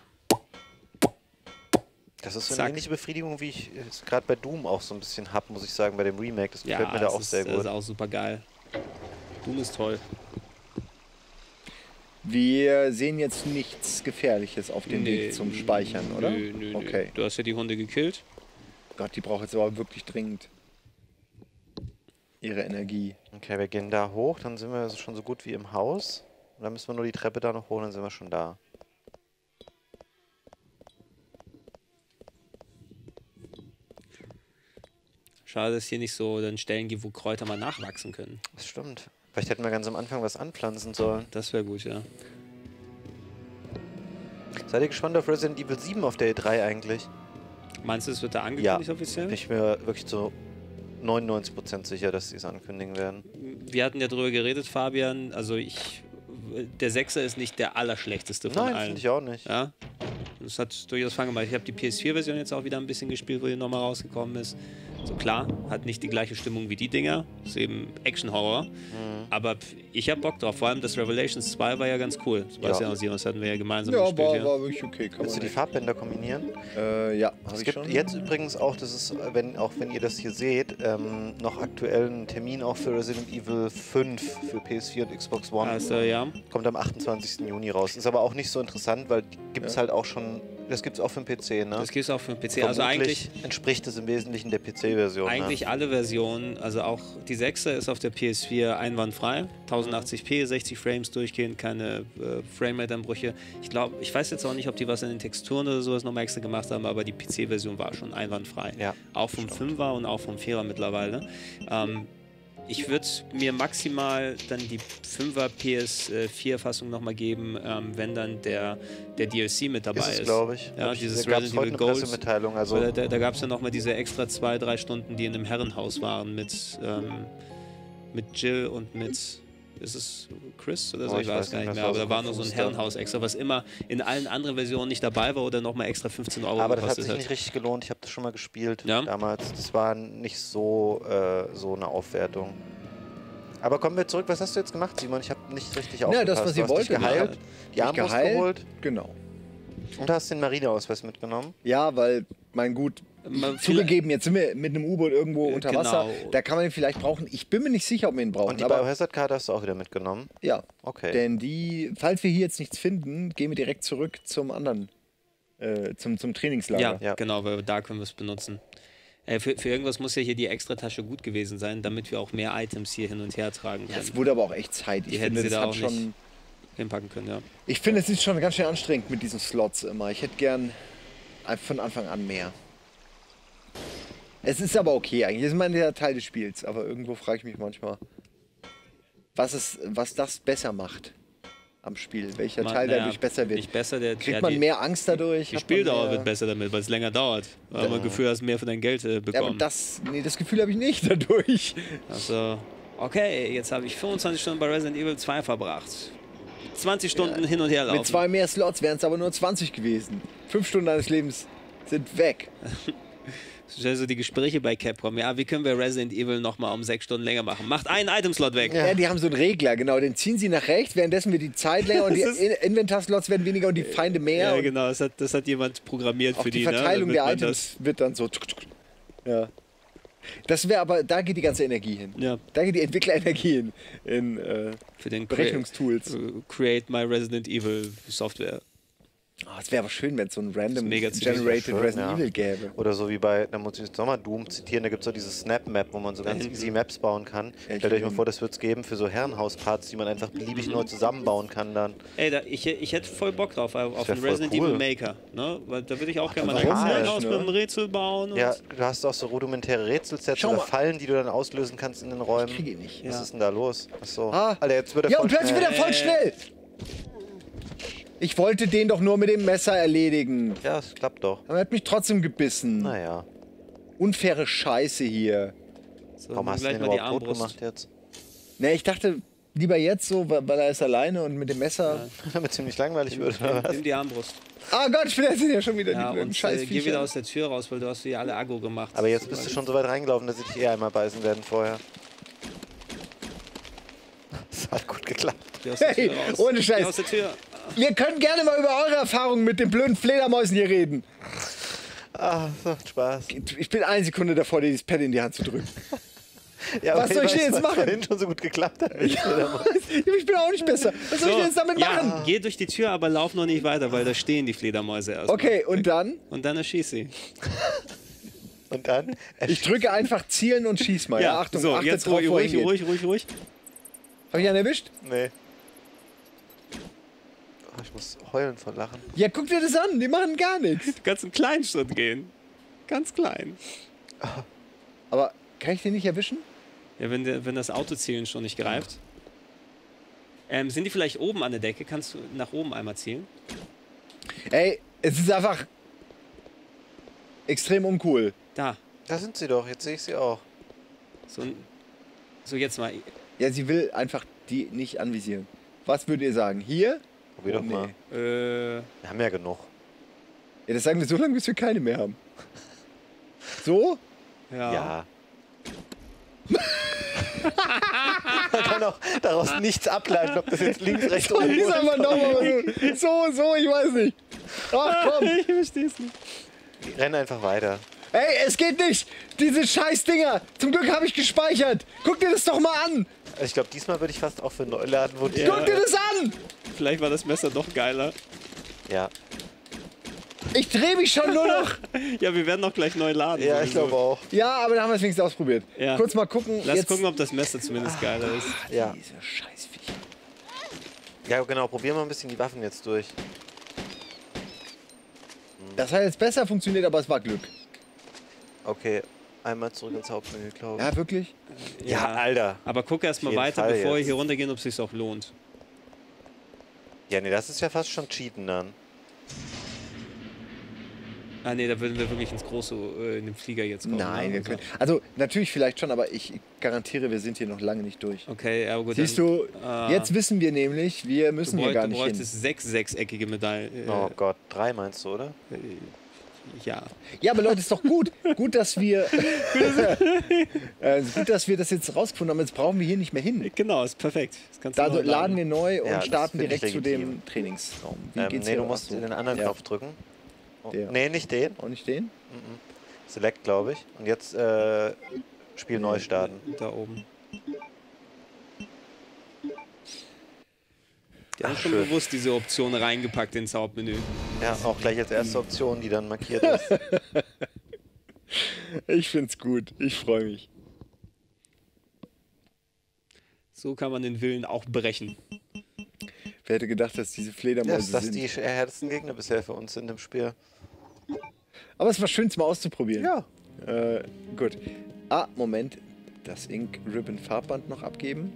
Speaker 2: Das ist so
Speaker 1: Zack.
Speaker 2: eine ähnliche Befriedigung, wie ich es gerade bei Doom auch so ein bisschen hab, muss ich sagen, bei dem Remake. Das gefällt
Speaker 1: ja,
Speaker 2: mir da
Speaker 1: das
Speaker 2: auch
Speaker 1: ist,
Speaker 2: sehr
Speaker 1: das
Speaker 2: gut.
Speaker 1: ist auch super geil. Doom ist toll.
Speaker 3: Wir sehen jetzt nichts Gefährliches auf dem
Speaker 1: Nee,
Speaker 3: Weg zum Speichern, oder?
Speaker 1: Nö, nö,
Speaker 3: okay.
Speaker 1: nö. Du hast ja die Hunde gekillt.
Speaker 3: Gott, die braucht jetzt aber wirklich dringend ihre Energie.
Speaker 2: Okay, wir gehen da hoch, dann sind wir schon so gut wie im Haus. Und dann müssen wir nur die Treppe da noch hoch, dann sind wir schon da.
Speaker 1: Schade, dass es hier nicht so dann Stellen gibt, wo Kräuter mal nachwachsen können.
Speaker 2: Das stimmt. Vielleicht hätten wir ganz am Anfang was anpflanzen sollen.
Speaker 1: Das wäre gut, ja.
Speaker 2: Seid ihr gespannt auf Resident Evil sieben auf der E drei eigentlich?
Speaker 1: Meinst du, es wird da
Speaker 2: Ja.
Speaker 1: angekündigt offiziell?
Speaker 2: Bin ich mir wirklich zu neunundneunzig Prozent sicher, dass sie es ankündigen werden.
Speaker 1: Wir hatten ja drüber geredet, Fabian. Also ich, der Sechser ist nicht der allerschlechteste von
Speaker 2: Nein,
Speaker 1: allen.
Speaker 2: finde ich auch nicht.
Speaker 1: Ja, das hat durchaus Fun gemacht. Ich habe die P S vier Version jetzt auch wieder ein bisschen gespielt, wo die nochmal rausgekommen ist. So klar, hat nicht die gleiche Stimmung wie die Dinger. Ist eben Action-Horror.
Speaker 2: Mhm.
Speaker 1: Aber ich habe Bock drauf. Vor allem das Revelations zwei war ja ganz cool. Das weiß
Speaker 2: Ja.
Speaker 1: ja noch Simon, das hatten wir ja gemeinsam
Speaker 3: Ja,
Speaker 1: gespielt.
Speaker 3: war,
Speaker 1: ja.
Speaker 3: war wirklich okay. Kann
Speaker 2: Willst du
Speaker 3: man
Speaker 2: die Farbblender kombinieren?
Speaker 3: äh, ja,
Speaker 2: Es
Speaker 3: habe ich
Speaker 2: gibt
Speaker 3: schon.
Speaker 2: jetzt übrigens auch, das ist, äh, wenn, auch wenn ihr das hier seht, ähm, noch aktuell einen Termin auch für Resident Evil fünf für P S vier und Xbox One.
Speaker 1: Also, ja.
Speaker 2: Kommt am achtundzwanzigsten Juni raus. Ist aber auch nicht so interessant, weil gibt es
Speaker 3: Ja.
Speaker 2: halt auch schon, das gibt es auch für den P C, ne?
Speaker 1: Das gibt es auch für den P C. Also eigentlich,
Speaker 2: Vermutlich entspricht es im Wesentlichen der P C-Version.
Speaker 1: eigentlich
Speaker 2: ne?
Speaker 1: alle Versionen, also auch die Sechser ist auf der P S vier einwandfrei. tausendachtzig p, sechzig Frames durchgehend, keine äh, Framerate-Anbrüche. Ich glaube, ich weiß jetzt auch nicht, ob die was in den Texturen oder sowas nochmal extra gemacht haben, aber die P C-Version war schon einwandfrei.
Speaker 2: Ja,
Speaker 1: Auch vom fünfer und auch vom vierer mittlerweile. Ähm, ich würde mir maximal dann die fünfer P S vier Fassung nochmal geben, ähm, wenn dann der, der D L C mit dabei
Speaker 2: ist
Speaker 1: ist.
Speaker 2: es, glaube ich.
Speaker 1: Ja,
Speaker 2: Hab ich
Speaker 1: dieses
Speaker 2: da gab's
Speaker 1: Resident
Speaker 2: heute
Speaker 1: Evil
Speaker 2: eine
Speaker 1: Gold.
Speaker 2: Pressemitteilung. Also,
Speaker 1: Weil Da, da gab es ja nochmal diese extra zwei, drei Stunden, die in einem Herrenhaus waren mit, ähm, mit Jill und mit, ist es Chris oder so?
Speaker 2: Oh,
Speaker 1: ich,
Speaker 2: ich
Speaker 1: weiß
Speaker 2: weiß
Speaker 1: gar
Speaker 2: nicht,
Speaker 1: nicht
Speaker 2: das
Speaker 1: mehr,
Speaker 2: war
Speaker 1: aber
Speaker 2: so
Speaker 1: da war noch so ein
Speaker 2: konfus
Speaker 1: Herrenhaus extra, was immer in allen anderen Versionen nicht dabei war oder nochmal extra fünfzehn Euro
Speaker 2: aber das hat
Speaker 1: gekostet
Speaker 2: sich
Speaker 1: hat.
Speaker 2: nicht richtig gelohnt. Ich habe das schon mal gespielt
Speaker 1: Ja?
Speaker 2: damals. Das war nicht so, äh, so eine Aufwertung. Aber kommen wir zurück. Was hast du jetzt gemacht, Simon? Ich habe nicht richtig aufgepasst.
Speaker 3: Ja, das, was
Speaker 2: Du
Speaker 3: ihr
Speaker 2: hast dich
Speaker 3: wolltet.
Speaker 2: geheilt,
Speaker 3: Ja.
Speaker 2: die Armbrust
Speaker 3: geheilt.
Speaker 2: geholt
Speaker 3: Genau.
Speaker 2: und du hast den Marineausweis mitgenommen.
Speaker 3: Ja, weil, mein Gut,
Speaker 1: Man-
Speaker 3: zugegeben, jetzt sind wir mit einem U-Boot irgendwo
Speaker 1: Äh,
Speaker 3: unter
Speaker 1: genau.
Speaker 3: Wasser. Da kann man ihn vielleicht brauchen. Ich bin mir nicht sicher, ob wir ihn brauchen.
Speaker 2: Und die
Speaker 3: aber
Speaker 2: Biohazard-Karte hast du auch wieder mitgenommen.
Speaker 3: ja,
Speaker 2: Okay.
Speaker 3: denn die, falls wir hier jetzt nichts finden, gehen wir direkt zurück zum anderen, äh, zum, zum Trainingslager.
Speaker 1: Ja,
Speaker 2: Ja.
Speaker 1: genau, weil da können wir es benutzen. Äh, für, für irgendwas muss ja hier die Extratasche gut gewesen sein, damit wir auch mehr Items hier hin und her tragen
Speaker 3: Ja,
Speaker 1: können.
Speaker 3: es wurde aber auch echt Zeit.
Speaker 1: Die
Speaker 3: Ich
Speaker 1: hätten
Speaker 3: finde,
Speaker 1: sie
Speaker 3: das
Speaker 1: da
Speaker 3: hat
Speaker 1: auch
Speaker 3: schon.
Speaker 1: nicht hinpacken können, ja.
Speaker 3: Ich finde, es ist schon ganz schön anstrengend mit diesen Slots immer. Ich hätte gern von Anfang an mehr. Es ist aber okay eigentlich. Das ist mein der Teil des Spiels. Aber irgendwo frage ich mich manchmal, was, es, was das besser macht am Spiel. Welcher
Speaker 1: Man-
Speaker 3: Teil
Speaker 1: naja,
Speaker 3: dadurch besser wird.
Speaker 1: Nicht besser, der,
Speaker 3: Kriegt
Speaker 1: ja,
Speaker 3: man
Speaker 1: die,
Speaker 3: mehr Angst dadurch?
Speaker 1: Die
Speaker 3: Hat man
Speaker 1: Spieldauer
Speaker 3: mehr-
Speaker 1: wird besser damit, weil es länger dauert. Weil man das Gefühl hast, mehr für dein Geld äh,
Speaker 3: Ja, aber
Speaker 1: bekommen.
Speaker 3: das, nee, das Gefühl habe ich nicht dadurch.
Speaker 1: Also, okay, jetzt habe ich fünfundzwanzig Stunden bei Resident Evil zwei verbracht. zwanzig Stunden hin und her laufen.
Speaker 3: Mit zwei mehr Slots wären es aber nur zwanzig gewesen. Fünf Stunden deines Lebens sind weg.
Speaker 1: Also die Gespräche bei Capcom, ja, wie können wir Resident Evil nochmal um sechs Stunden länger machen? Macht einen Itemslot weg.
Speaker 3: Ja. die haben so einen Regler, genau. Den ziehen sie nach rechts, währenddessen wird die Zeit länger und die In Inventarslots werden weniger und die Feinde mehr.
Speaker 1: Ja, genau, das hat, das hat jemand programmiert
Speaker 3: auch
Speaker 1: für
Speaker 3: die
Speaker 1: die.
Speaker 3: Verteilung
Speaker 1: ne?
Speaker 3: der
Speaker 1: man
Speaker 3: Items wird dann so. Ja. Das wäre aber, da geht die ganze Energie hin.
Speaker 1: Ja.
Speaker 3: Da geht die Entwicklerenergie hin. In äh,
Speaker 1: für den
Speaker 3: Berechnungstools.
Speaker 1: Crea Create My Resident Evil Software.
Speaker 3: Oh, es wäre aber schön, wenn es so ein random
Speaker 1: mega
Speaker 3: generated
Speaker 2: schön,
Speaker 3: Resident
Speaker 2: ja.
Speaker 3: Evil gäbe.
Speaker 2: Oder so wie bei, da muss ich jetzt nochmal Doom zitieren, da gibt es so dieses Snap-Map, wo man so ganz
Speaker 1: hinten.
Speaker 2: easy Maps bauen kann.
Speaker 3: Ja, ich
Speaker 2: Stellt euch mal
Speaker 3: bin-
Speaker 2: vor, das wird es geben für so Herrenhausparts, die man einfach beliebig neu zusammenbauen kann dann.
Speaker 1: Ey, da, ich, ich hätte voll Bock drauf, auf
Speaker 2: wär
Speaker 1: einen
Speaker 2: voll
Speaker 1: Resident
Speaker 2: cool.
Speaker 1: Evil Maker. Ne? Weil da würde ich auch gerne mal ein
Speaker 3: warum
Speaker 1: ganzes
Speaker 3: nicht,
Speaker 1: Haus
Speaker 3: ne?
Speaker 1: mit einem Rätsel bauen. Und
Speaker 2: Ja, du hast auch so rudimentäre Rätselsets
Speaker 3: Schau
Speaker 2: oder
Speaker 3: mal.
Speaker 2: Fallen, die du dann auslösen kannst in den Räumen.
Speaker 3: Kriege ich nicht.
Speaker 2: Was
Speaker 1: Ja.
Speaker 2: ist denn da los? Achso.
Speaker 3: Ah.
Speaker 2: Alter, jetzt wird er
Speaker 3: Ja,
Speaker 2: voll
Speaker 3: und plötzlich
Speaker 2: schnell.
Speaker 3: wird er voll schnell. Ich wollte den doch nur mit dem Messer erledigen.
Speaker 2: Ja, es klappt doch.
Speaker 3: Aber er hat mich trotzdem gebissen.
Speaker 2: Naja.
Speaker 3: Unfaire Scheiße hier.
Speaker 1: so,
Speaker 2: Warum hast du
Speaker 1: gleich
Speaker 2: den
Speaker 1: mal die
Speaker 2: überhaupt tot
Speaker 1: Armbrust.
Speaker 2: gemacht jetzt?
Speaker 3: Ne, ich dachte lieber jetzt so, weil weil er ist alleine und mit dem Messer.
Speaker 2: Damit ziemlich langweilig wird, oder was?
Speaker 1: Nimm die Armbrust.
Speaker 3: Ah Gott, ich bin jetzt ja schon wieder
Speaker 1: Ja,
Speaker 3: die blöden
Speaker 1: und äh,
Speaker 3: Scheiß
Speaker 1: geh wieder aus der Tür raus, weil du hast hier alle Aggo gemacht.
Speaker 2: Aber jetzt bist du schon so weit reingelaufen, dass sie dich eher einmal beißen werden vorher. Das hat gut geklappt.
Speaker 1: Geh aus der
Speaker 3: Hey,
Speaker 1: Tür raus.
Speaker 3: ohne Scheiß.
Speaker 1: Geh aus der Tür.
Speaker 3: Wir können gerne mal über eure Erfahrungen mit den blöden Fledermäusen hier reden.
Speaker 2: Ah, das macht Spaß.
Speaker 3: Ich bin eine Sekunde davor, dir dieses Pad in die Hand zu drücken.
Speaker 2: Ja,
Speaker 3: Was
Speaker 2: aber
Speaker 3: soll ich denn
Speaker 2: weiß,
Speaker 3: jetzt
Speaker 2: was
Speaker 3: machen?
Speaker 2: vorhin schon so gut geklappt hat.
Speaker 3: Ich bin auch nicht besser. Was soll ich denn jetzt damit
Speaker 1: ja,
Speaker 3: machen?
Speaker 1: geh durch die Tür, aber lauf noch nicht weiter, weil da stehen die Fledermäuse erst.
Speaker 3: Okay, und dann?
Speaker 1: Und dann erschieß sie.
Speaker 2: Und dann?
Speaker 3: Ich drücke einfach zielen und schieß mal. Ja, Achtung,
Speaker 1: so,
Speaker 3: achtet
Speaker 1: jetzt
Speaker 3: drauf,
Speaker 1: ruhig,
Speaker 3: wo er
Speaker 1: ruhig,
Speaker 3: hingeht.
Speaker 1: ruhig, ruhig, ruhig.
Speaker 3: Hab ich einen erwischt?
Speaker 2: Nee. Oh, ich muss heulen vor Lachen.
Speaker 3: Ja, guck dir das an. Die machen gar nichts.
Speaker 1: Du kannst einen kleinen Schritt gehen. Ganz klein.
Speaker 3: Aber kann ich den nicht erwischen?
Speaker 1: Ja, wenn, der, wenn das Autozielen schon nicht greift. Ähm, sind die vielleicht oben an der Decke? Kannst du nach oben einmal zielen?
Speaker 3: Ey, es ist einfach extrem uncool.
Speaker 1: Da.
Speaker 2: Da sind sie doch, jetzt sehe ich sie auch.
Speaker 1: So, ein- so jetzt mal.
Speaker 3: Ja, sie will einfach die nicht anvisieren. Was würdet ihr sagen? Hier?
Speaker 2: Probier
Speaker 3: Oh,
Speaker 2: doch mal.
Speaker 3: nee.
Speaker 1: Äh,
Speaker 2: Wir haben ja genug.
Speaker 3: Ja, das sagen wir so lange, bis wir keine mehr haben. So?
Speaker 1: ja.
Speaker 2: Ja. Man kann auch daraus nichts ableiten, ob das jetzt links, rechts
Speaker 3: Soll
Speaker 2: oder
Speaker 3: ich einfach nochmal so, so, ich weiß nicht. Ach komm.
Speaker 1: Ich versteh's nicht.
Speaker 2: Renn einfach weiter.
Speaker 3: Ey, es geht nicht! Diese Scheißdinger! Zum Glück habe ich gespeichert! Guck dir das doch mal an!
Speaker 2: Also ich glaube, diesmal würde ich fast auch für Neuladen votieren.
Speaker 1: Ja.
Speaker 3: Guck dir das an!
Speaker 1: Vielleicht war das Messer doch geiler.
Speaker 2: Ja.
Speaker 3: Ich drehe mich schon nur noch!
Speaker 1: Ja, wir werden auch gleich neu laden.
Speaker 2: Ja, ich
Speaker 1: sowieso.
Speaker 2: glaube auch.
Speaker 3: Ja, aber dann haben wir es wenigstens ausprobiert.
Speaker 1: Ja.
Speaker 3: Kurz mal gucken.
Speaker 1: Lass
Speaker 3: jetzt.
Speaker 1: gucken, ob das Messer zumindest geiler ist.
Speaker 2: Ja.
Speaker 3: Diese Scheißviecher.
Speaker 2: Ja, genau. Probieren wir ein bisschen die Waffen jetzt durch.
Speaker 3: Das hat jetzt besser funktioniert, aber es war Glück.
Speaker 2: Okay. Einmal zurück ins Hauptmenü, glaube ich.
Speaker 3: Ja, wirklich?
Speaker 2: Ja, Alter.
Speaker 1: Aber guck erst mal
Speaker 2: Auf jeden
Speaker 1: weiter,
Speaker 2: Fall
Speaker 1: bevor wir
Speaker 2: jetzt.
Speaker 1: hier runtergehen, ob es sich auch lohnt.
Speaker 2: Ja, nee, das ist ja fast schon Cheaten dann.
Speaker 1: Ah ne, da würden wir wirklich ins große, äh, in den Flieger jetzt kommen.
Speaker 3: Nein,
Speaker 1: ne?
Speaker 3: wir können. Also, natürlich vielleicht schon, aber ich garantiere, wir sind hier noch lange nicht durch.
Speaker 1: Okay, ja gut.
Speaker 3: Siehst
Speaker 1: dann,
Speaker 3: du,
Speaker 1: ah,
Speaker 3: jetzt wissen wir nämlich, wir
Speaker 1: du,
Speaker 3: müssen hier
Speaker 1: bräuch,
Speaker 3: gar
Speaker 1: du
Speaker 3: nicht hin.
Speaker 1: bräuchtest sechs sechseckige Medaillen. Äh,
Speaker 2: Oh Gott, drei meinst du, oder?
Speaker 1: Ja.
Speaker 3: Ja, aber Leute, ist doch gut. Gut, dass wir. äh, gut, dass wir das jetzt rausgefunden haben. Jetzt brauchen wir hier nicht mehr hin.
Speaker 1: Genau, ist perfekt. Das kannst du
Speaker 3: Da
Speaker 1: neu
Speaker 3: laden wir neu und
Speaker 2: Ja, das
Speaker 3: starten
Speaker 2: finde ich
Speaker 3: direkt zu
Speaker 2: legitim.
Speaker 3: dem Trainingsraum. Wie
Speaker 2: Ähm,
Speaker 3: geht's
Speaker 2: nee,
Speaker 3: hier?
Speaker 2: du musst
Speaker 3: Ach so.
Speaker 2: den anderen
Speaker 3: Ja.
Speaker 2: Knopf drücken. Oh,
Speaker 3: Der.
Speaker 2: nee, nicht den.
Speaker 3: Auch nicht den?
Speaker 2: Select, glaube ich. Und jetzt äh, Spiel neu starten.
Speaker 1: Da oben. Die haben
Speaker 2: Ach,
Speaker 1: schon
Speaker 2: schön.
Speaker 1: bewusst diese Option reingepackt ins Hauptmenü.
Speaker 2: Ja, auch gleich als erste Option, die dann markiert ist.
Speaker 3: Ich find's gut. Ich freue mich.
Speaker 1: So kann man den Willen auch brechen.
Speaker 3: Wer hätte gedacht, dass diese Fledermäuse
Speaker 2: Ja, dass das
Speaker 3: sind?
Speaker 2: die härtesten Gegner bisher für uns sind im Spiel.
Speaker 3: Aber es war schön, es mal auszuprobieren.
Speaker 2: Ja.
Speaker 3: Äh, gut. Ah, Moment. Das Ink Ribbon Farbband noch abgeben.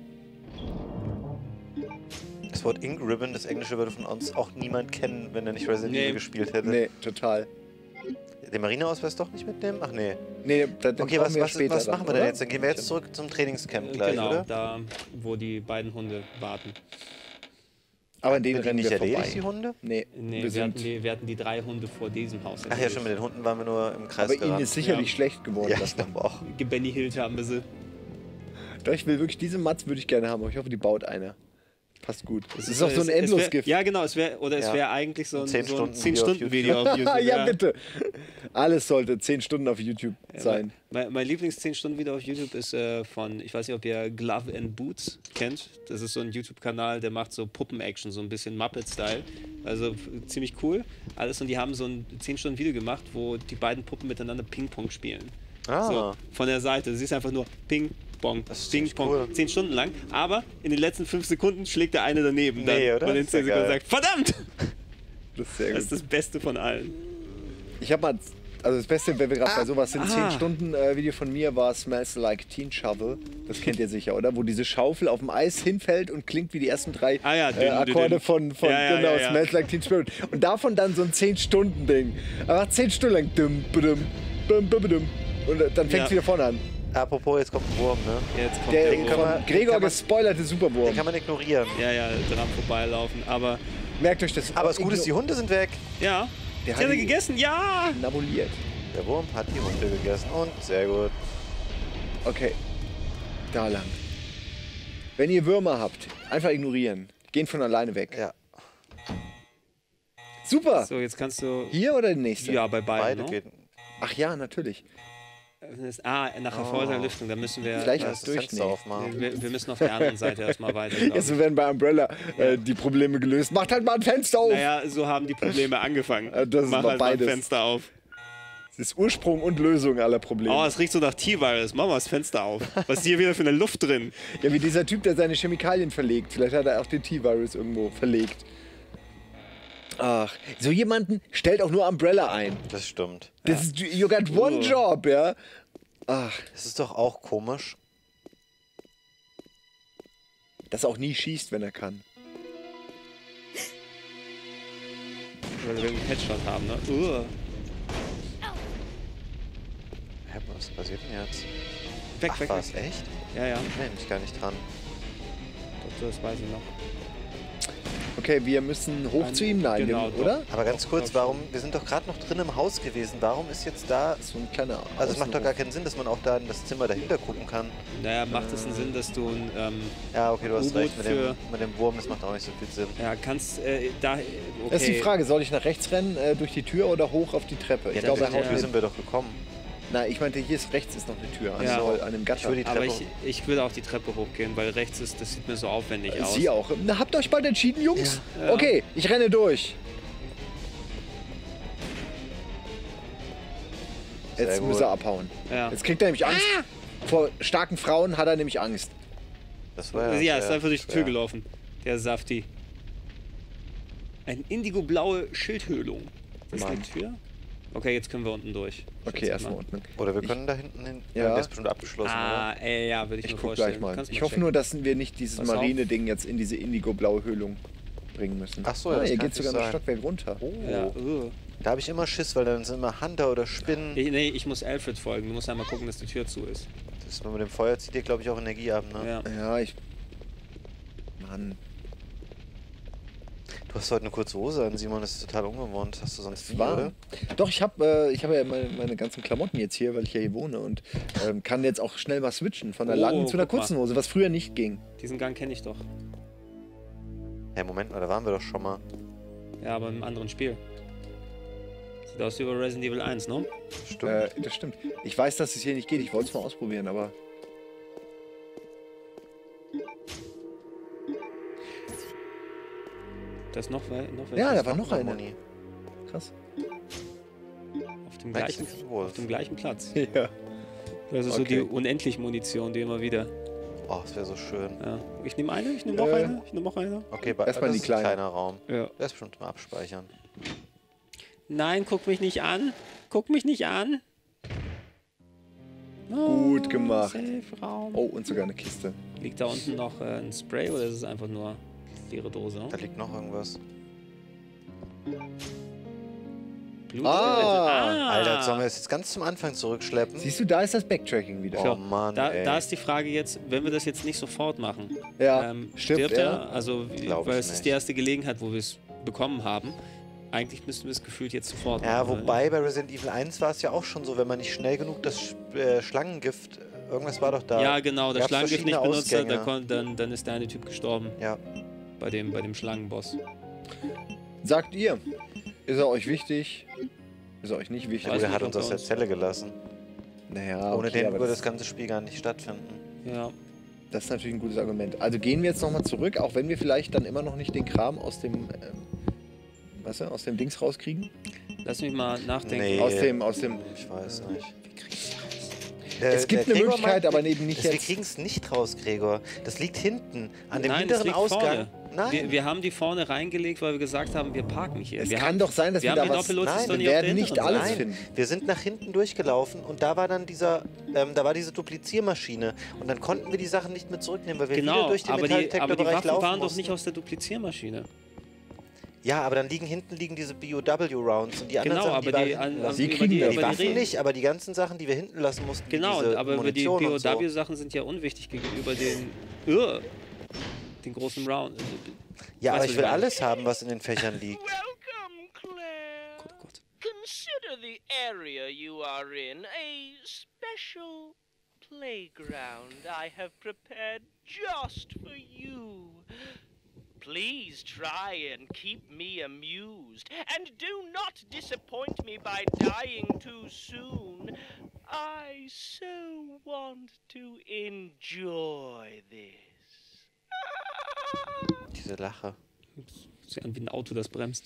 Speaker 2: Das Wort Ink Ribbon, das Englische, würde von uns auch niemand kennen, wenn er nicht Resident
Speaker 1: Nee.
Speaker 2: Evil gespielt hätte.
Speaker 3: Nee, total.
Speaker 2: Den Marineausweis doch nicht mitnehmen? Ach nee.
Speaker 3: Nee, das
Speaker 2: Okay,
Speaker 3: brauchen
Speaker 2: was,
Speaker 3: wir
Speaker 2: was,
Speaker 3: später
Speaker 2: was
Speaker 3: dann,
Speaker 2: machen wir denn
Speaker 3: oder?
Speaker 2: jetzt? Dann gehen wir jetzt zurück zum Trainingscamp gleich,
Speaker 1: genau,
Speaker 2: oder?
Speaker 1: da, wo die beiden Hunde warten.
Speaker 3: Aber in denen
Speaker 2: Sind die
Speaker 3: rennen
Speaker 2: nicht
Speaker 3: wir vorbei.
Speaker 2: erledigt, die Hunde?
Speaker 3: Nee,
Speaker 1: Nee,
Speaker 3: wir
Speaker 1: wir, hatten
Speaker 3: sind...
Speaker 1: die, wir hatten die drei Hunde vor diesem Haus.
Speaker 2: Ach ja, schon mit den Hunden waren wir nur im Kreis
Speaker 3: Aber ihnen
Speaker 2: gerannt.
Speaker 3: ist sicherlich
Speaker 1: Ja.
Speaker 3: schlecht geworden.
Speaker 2: Ja, ich
Speaker 3: davon.
Speaker 2: glaube auch.
Speaker 1: Benny Hilt haben wir sie.
Speaker 3: Doch, ich will wirklich, diese Matz würde ich gerne haben, aber ich hoffe, die baut einer. Passt gut. Das ist auch so ein
Speaker 1: Es- es wär-
Speaker 3: Endlosgift.
Speaker 1: Ja, genau. Es wär, oder es
Speaker 2: Ja.
Speaker 1: wäre eigentlich so ein
Speaker 2: Zehn
Speaker 1: so ein
Speaker 2: Stunden
Speaker 1: zehn
Speaker 2: Video auf
Speaker 1: Stunden Video auf YouTube.
Speaker 3: ja, bitte. Alles sollte zehn Stunden auf YouTube sein.
Speaker 1: Mein, mein Lieblings zehn Stunden Video auf YouTube ist äh, von, ich weiß nicht, ob ihr Glove and Boots kennt. Das ist so ein YouTube-Kanal, der macht so Puppen-Action, so ein bisschen Muppet-Style. Also f- ziemlich cool. Alles, und die haben so ein zehn Stunden Video gemacht, wo die beiden Puppen miteinander Ping-Pong spielen.
Speaker 2: Ah.
Speaker 1: So, von der Seite. Du siehst einfach nur Ping-Pong,
Speaker 2: Das ist ziemlich
Speaker 1: Ping-Pong,
Speaker 2: cool.
Speaker 1: zehn Stunden lang. Aber in den letzten fünf Sekunden schlägt der eine daneben. Dann,
Speaker 2: Nee, oder?
Speaker 1: Und in
Speaker 2: Das ist ja
Speaker 1: zehn Sekunden
Speaker 2: geil.
Speaker 1: sagt, verdammt!
Speaker 3: Das ist sehr
Speaker 1: Das
Speaker 3: gut.
Speaker 1: ist das Beste von allen.
Speaker 3: Ich habe mal, also das Beste, wenn wir gerade bei sowas sind,
Speaker 1: ah.
Speaker 3: zehn Stunden äh, Video von mir war Smells Like Teen Shovel. Das kennt ihr sicher, oder? Wo diese Schaufel auf dem Eis hinfällt und klingt wie die ersten drei
Speaker 1: Ah ja,
Speaker 3: äh,
Speaker 1: dünn,
Speaker 3: Akkorde
Speaker 1: dünn.
Speaker 3: von, von
Speaker 1: Ja, ja,
Speaker 3: genau,
Speaker 1: ja, ja.
Speaker 3: Smells Like Teen Spirit. Und davon dann so ein zehn Stunden Ding. Aber zehn Stunden lang. Dum, badum, dum, badum, dum. Und äh, dann fängt es
Speaker 1: Ja.
Speaker 3: wieder vorne an.
Speaker 2: Apropos, jetzt kommt ein Wurm, ne?
Speaker 1: Jetzt kommt
Speaker 3: Der
Speaker 1: der,
Speaker 2: Den
Speaker 3: von
Speaker 2: kann man- den
Speaker 3: Gregor
Speaker 2: kann man-
Speaker 3: gespoilerte
Speaker 2: Den
Speaker 3: Superwurm.
Speaker 2: kann man ignorieren.
Speaker 1: Ja, ja, dran vorbeilaufen. Aber
Speaker 3: Merkt euch das.
Speaker 2: Aber das Gute ist, die Hunde sind weg.
Speaker 1: ja,
Speaker 3: Der
Speaker 1: sie
Speaker 3: hat
Speaker 1: hat er
Speaker 3: die-
Speaker 1: gegessen, ja!
Speaker 3: nabuliert.
Speaker 2: Der Wurm hat die Hunde gegessen und sehr gut.
Speaker 3: Okay. Da lang. Wenn ihr Würmer habt, einfach ignorieren. Gehen von alleine weg.
Speaker 2: Ja,
Speaker 3: Super!
Speaker 1: So, jetzt kannst du.
Speaker 3: Hier oder die nächste?
Speaker 1: Ja, bei
Speaker 2: beide
Speaker 1: beiden. Ne?
Speaker 2: gehen.
Speaker 3: Ach ja, natürlich.
Speaker 1: Das- Ah, nach erfolgter Lüftung, da müssen wir.
Speaker 3: Vielleicht
Speaker 1: äh,
Speaker 3: erst
Speaker 2: Das
Speaker 3: durch.
Speaker 2: Fenster
Speaker 3: Nee.
Speaker 2: aufmachen.
Speaker 1: wir, wir müssen auf der anderen Seite erstmal weiter. glaub
Speaker 3: Jetzt
Speaker 1: ich.
Speaker 3: werden bei Umbrella äh, die Probleme gelöst. Macht halt mal ein Fenster auf!
Speaker 1: Naja, so haben die Probleme angefangen.
Speaker 3: Äh, das ist
Speaker 1: Mach
Speaker 3: aber
Speaker 1: halt mal ein
Speaker 3: beides.
Speaker 1: Fenster auf.
Speaker 3: Das ist Ursprung und Lösung aller Probleme.
Speaker 1: Oh, es riecht so nach T-Virus. Mach mal das Fenster auf. Was ist hier wieder für eine Luft drin?
Speaker 3: Ja, wie dieser Typ, der seine Chemikalien verlegt. Vielleicht hat er auch den T-Virus irgendwo verlegt. Ach, so jemanden stellt auch nur Umbrella ein.
Speaker 2: Das stimmt.
Speaker 3: Das ist, you got one
Speaker 1: Oh.
Speaker 3: job, ja. Ach,
Speaker 2: Das ist doch auch komisch.
Speaker 3: dass er auch nie schießt, wenn er kann.
Speaker 1: Weil wir einen Headshot haben, ne? Uh.
Speaker 2: Hä, was passiert denn jetzt?
Speaker 1: Weg,
Speaker 2: Ach,
Speaker 1: weg,
Speaker 2: was,
Speaker 1: weg.
Speaker 2: echt?
Speaker 1: Ja, ja,
Speaker 2: Nee, mich gar nicht dran.
Speaker 1: das, das weiß ich noch.
Speaker 3: Okay, wir müssen hoch
Speaker 1: Ein-
Speaker 3: zu ihm, nein,
Speaker 1: genau,
Speaker 3: wir,
Speaker 1: doch.
Speaker 3: oder?
Speaker 2: Aber ganz
Speaker 1: Doch,
Speaker 2: kurz,
Speaker 1: doch
Speaker 2: warum? Wir sind doch gerade noch drin im Haus gewesen. Warum ist jetzt da...
Speaker 3: So ein kleiner
Speaker 2: Also es macht doch gar
Speaker 3: Außenhof.
Speaker 2: keinen Sinn, dass man auch da in das Zimmer dahinter gucken kann.
Speaker 1: Naja, macht es einen Sinn, dass du ein, ähm,
Speaker 2: Ja, okay, du hast
Speaker 1: U-Boot
Speaker 2: recht mit
Speaker 1: für-
Speaker 2: dem, mit dem Wurm. Das macht auch nicht so viel Sinn.
Speaker 1: ja, kannst, äh, da, okay.
Speaker 3: Das ist die Frage, soll ich nach rechts rennen, äh, durch die Tür oder hoch auf die Treppe? Ich
Speaker 2: Ja,
Speaker 3: glaube,
Speaker 2: durch
Speaker 3: er
Speaker 2: die
Speaker 3: haut
Speaker 2: Tür
Speaker 3: mit.
Speaker 2: sind wir doch gekommen.
Speaker 3: Nein, ich meinte, hier ist rechts ist noch eine Tür, an,
Speaker 1: Ja.
Speaker 3: so, an einem
Speaker 2: Ich
Speaker 3: Gatter.
Speaker 2: würde die
Speaker 1: Aber
Speaker 2: Treppe...
Speaker 1: ich, ich würde auch die Treppe hochgehen, weil rechts ist, das sieht mir so aufwendig aus.
Speaker 3: Sie auch. Na, habt ihr euch bald entschieden, Jungs?
Speaker 1: Ja. Ja.
Speaker 3: Okay, ich renne durch.
Speaker 2: Sehr
Speaker 3: Jetzt
Speaker 2: gut.
Speaker 3: muss er abhauen.
Speaker 1: Ja.
Speaker 3: Jetzt kriegt er nämlich Angst. Vor starken Frauen hat er nämlich Angst.
Speaker 2: Das war
Speaker 1: Ja, ist
Speaker 2: sehr
Speaker 1: einfach durch die Tür
Speaker 2: schwer.
Speaker 1: gelaufen. Der Safti. Eine indigo-blaue Schildhöhlung. Das ist eine
Speaker 3: Mann.
Speaker 1: Tür? Okay, jetzt können wir unten durch.
Speaker 3: Okay,
Speaker 1: Schätze
Speaker 3: erstmal
Speaker 1: mal.
Speaker 3: unten.
Speaker 2: Oder wir
Speaker 3: Ich-
Speaker 2: können da hinten hin.
Speaker 3: Ja.
Speaker 2: Ja. Der ist bestimmt abgeschlossen,
Speaker 1: Ah, äh, ja, würde ich,
Speaker 3: Ich
Speaker 1: mir
Speaker 3: guck
Speaker 1: vorstellen.
Speaker 3: gleich mal.
Speaker 1: Kannst du
Speaker 3: Ich
Speaker 1: mal
Speaker 3: hoffe
Speaker 1: checken.
Speaker 3: nur, dass wir nicht dieses
Speaker 1: Pass auf.
Speaker 3: Marine-Ding jetzt in diese indigo-blaue Höhlung bringen müssen.
Speaker 2: Ach so,
Speaker 3: ah,
Speaker 2: ja, das
Speaker 3: ihr
Speaker 2: kann
Speaker 3: geht sogar noch
Speaker 2: natürlich
Speaker 3: Stockwerk runter.
Speaker 2: oder? Oh.
Speaker 1: Ja, uh.
Speaker 2: Da habe ich immer Schiss, weil dann sind immer Hunter oder Spinnen.
Speaker 1: Ich, nee, ich muss Alfred folgen. Du musst einmal gucken, dass die Tür zu ist.
Speaker 2: Das mit dem Feuer zieht dir, glaube ich, auch Energie ab, ne?
Speaker 1: Ja.
Speaker 3: Ja, ich... Mann.
Speaker 2: Du hast heute eine kurze Hose an, Simon. Das ist total ungewohnt. Hast du sonst nie,
Speaker 3: War.
Speaker 2: oder?
Speaker 3: Doch, ich habe äh, ich hab ja meine, meine ganzen Klamotten jetzt hier, weil ich ja hier wohne und ähm, kann jetzt auch schnell mal switchen von der
Speaker 1: Oh,
Speaker 3: langen zu einer
Speaker 1: guck mal.
Speaker 3: kurzen Hose, was früher nicht ging.
Speaker 1: Diesen Gang kenne ich doch.
Speaker 2: Hey, Moment mal, da waren wir doch schon mal.
Speaker 1: Ja, aber im anderen Spiel. Sieht aus wie bei Resident Evil eins, ne?
Speaker 2: Stimmt.
Speaker 3: Äh, das stimmt. Ich weiß, dass es hier nicht geht. Ich wollte es mal ausprobieren, aber...
Speaker 1: Da ist noch, wel- noch welche.
Speaker 3: Ja, da
Speaker 2: Das
Speaker 3: war
Speaker 2: ist
Speaker 3: noch eine.
Speaker 2: Moni.
Speaker 3: Krass.
Speaker 1: Auf dem
Speaker 2: Merk
Speaker 1: gleichen,
Speaker 2: ich nicht wohl.
Speaker 1: auf dem gleichen Platz.
Speaker 3: Ja.
Speaker 1: Das ist so
Speaker 3: Okay.
Speaker 1: die unendlich Munition, die immer wieder.
Speaker 2: Oh, das wäre so schön.
Speaker 1: Ja. Ich nehme eine, ich nehme noch
Speaker 3: Äh.
Speaker 1: eine, ich nehme noch eine.
Speaker 2: Okay, bei,
Speaker 3: Erstmal
Speaker 2: das
Speaker 3: die
Speaker 2: ist ein
Speaker 3: kleine.
Speaker 2: kleiner Raum.
Speaker 1: Ja.
Speaker 2: Der ist bestimmt mal abspeichern.
Speaker 1: Nein, guck mich nicht an. Guck mich nicht an.
Speaker 3: Gut gemacht.
Speaker 1: Safe Raum.
Speaker 3: Oh, und sogar eine Kiste.
Speaker 1: Liegt da unten noch äh, ein Spray oder ist es einfach nur leere Dose?
Speaker 2: Da liegt noch irgendwas.
Speaker 1: Blut
Speaker 3: Ah.
Speaker 2: Alter, sollen wir das jetzt ganz zum Anfang zurückschleppen?
Speaker 3: Siehst du, da ist das Backtracking wieder.
Speaker 2: Oh Mann,
Speaker 1: da,
Speaker 2: ey.
Speaker 1: da ist die Frage jetzt, wenn wir das jetzt nicht sofort machen,
Speaker 3: Ja,
Speaker 1: ähm,
Speaker 3: stirbt
Speaker 1: stirbt
Speaker 3: er?
Speaker 1: er? Also,
Speaker 2: Glaub
Speaker 1: weil
Speaker 2: ich
Speaker 1: es ist
Speaker 2: nicht.
Speaker 1: die erste Gelegenheit, wo wir es bekommen haben. Eigentlich müssten wir es gefühlt jetzt sofort
Speaker 2: Ja,
Speaker 1: machen.
Speaker 2: wobei bei Resident Evil eins war es ja auch schon so, wenn man nicht schnell genug das Sch- äh, Schlangengift, irgendwas war doch da.
Speaker 1: Ja, genau, das
Speaker 2: Gab's
Speaker 1: Schlangengift nicht
Speaker 2: verschiedene
Speaker 1: benutzt hat,
Speaker 2: Ausgänge.
Speaker 1: da kon- dann, dann ist der eine Typ gestorben
Speaker 2: Ja.
Speaker 1: bei dem, bei dem Schlangenboss.
Speaker 3: Sagt ihr, ist er euch wichtig? Ist er euch nicht wichtig?
Speaker 2: Aber
Speaker 1: Weiß
Speaker 2: der
Speaker 1: nicht,
Speaker 2: hat
Speaker 1: ob
Speaker 2: uns
Speaker 1: bei
Speaker 2: aus der
Speaker 1: uns-
Speaker 2: Zelle gelassen.
Speaker 3: Naja,
Speaker 2: Ohne
Speaker 3: okay,
Speaker 2: den
Speaker 3: aber
Speaker 2: würde
Speaker 3: das,
Speaker 2: das ganze Spiel gar nicht stattfinden.
Speaker 1: Ja.
Speaker 3: das ist natürlich ein gutes Argument. Also gehen wir jetzt nochmal zurück, auch wenn wir vielleicht dann immer noch nicht den Kram aus dem, ähm, was, aus dem Dings rauskriegen?
Speaker 1: Lass mich mal nachdenken.
Speaker 2: Nee.
Speaker 3: Aus dem, aus dem.
Speaker 2: Ich weiß nicht.
Speaker 3: Es gibt eine Möglichkeit, aber eben nicht
Speaker 2: Wir
Speaker 3: jetzt.
Speaker 2: kriegen es nicht raus, Gregor. Das liegt hinten, an dem
Speaker 1: Nein, das
Speaker 2: hinteren
Speaker 1: liegt
Speaker 2: Ausgang.
Speaker 1: vorne.
Speaker 2: Nein,
Speaker 1: Wir, wir haben die vorne reingelegt, weil wir gesagt haben, wir parken hier.
Speaker 3: Es
Speaker 1: wir
Speaker 3: kann
Speaker 1: haben,
Speaker 3: doch sein, dass
Speaker 1: wir
Speaker 3: wir
Speaker 1: haben
Speaker 3: da
Speaker 1: die
Speaker 3: was.
Speaker 1: Doppellotse
Speaker 2: Nein,
Speaker 1: doch
Speaker 3: wir
Speaker 1: nicht auf der
Speaker 3: werden nicht
Speaker 1: hinteren
Speaker 3: alles
Speaker 1: Seite.
Speaker 3: finden.
Speaker 2: wir sind nach hinten durchgelaufen und da war dann dieser, ähm, da war diese Dupliziermaschine und dann konnten wir die Sachen nicht mehr zurücknehmen, weil wir wieder
Speaker 1: Genau,
Speaker 2: durch den
Speaker 1: aber die, aber die
Speaker 2: Metalldetektorbereich
Speaker 1: Waffen
Speaker 2: laufen
Speaker 1: waren doch
Speaker 2: mussten.
Speaker 1: nicht aus der Dupliziermaschine.
Speaker 2: Ja, aber dann liegen hinten liegen diese B O W-Rounds und die anderen
Speaker 1: Genau,
Speaker 2: Sachen,
Speaker 1: aber
Speaker 2: die,
Speaker 1: die,
Speaker 2: wir
Speaker 1: an,
Speaker 2: hinten
Speaker 1: an,
Speaker 2: lassen.
Speaker 3: Sie
Speaker 1: über
Speaker 3: kriegen
Speaker 1: die,
Speaker 3: ja
Speaker 2: Die
Speaker 1: über die
Speaker 2: Waffen
Speaker 1: Re-
Speaker 2: nicht, aber die ganzen Sachen, die wir hinten lassen mussten, wie
Speaker 1: Genau,
Speaker 2: diese
Speaker 1: aber über die
Speaker 2: Munition und
Speaker 1: B O
Speaker 2: so.
Speaker 1: W-Sachen sind ja unwichtig gegenüber den, uh, den großen Round.
Speaker 2: Ja,
Speaker 1: Weißt
Speaker 2: aber
Speaker 1: du,
Speaker 2: ich
Speaker 1: wie
Speaker 2: will
Speaker 1: ich meine?
Speaker 2: alles haben, was in den Fächern liegt.
Speaker 4: Welcome, Claire.
Speaker 1: Gott, oh Gott.
Speaker 4: Consider the area you are in a special playground I have prepared just for you. Please try and keep me amused, and do not disappoint me by dying too soon. I so want to enjoy this.
Speaker 2: Diese Lache.
Speaker 1: Sieht an wie ein Auto, das bremst.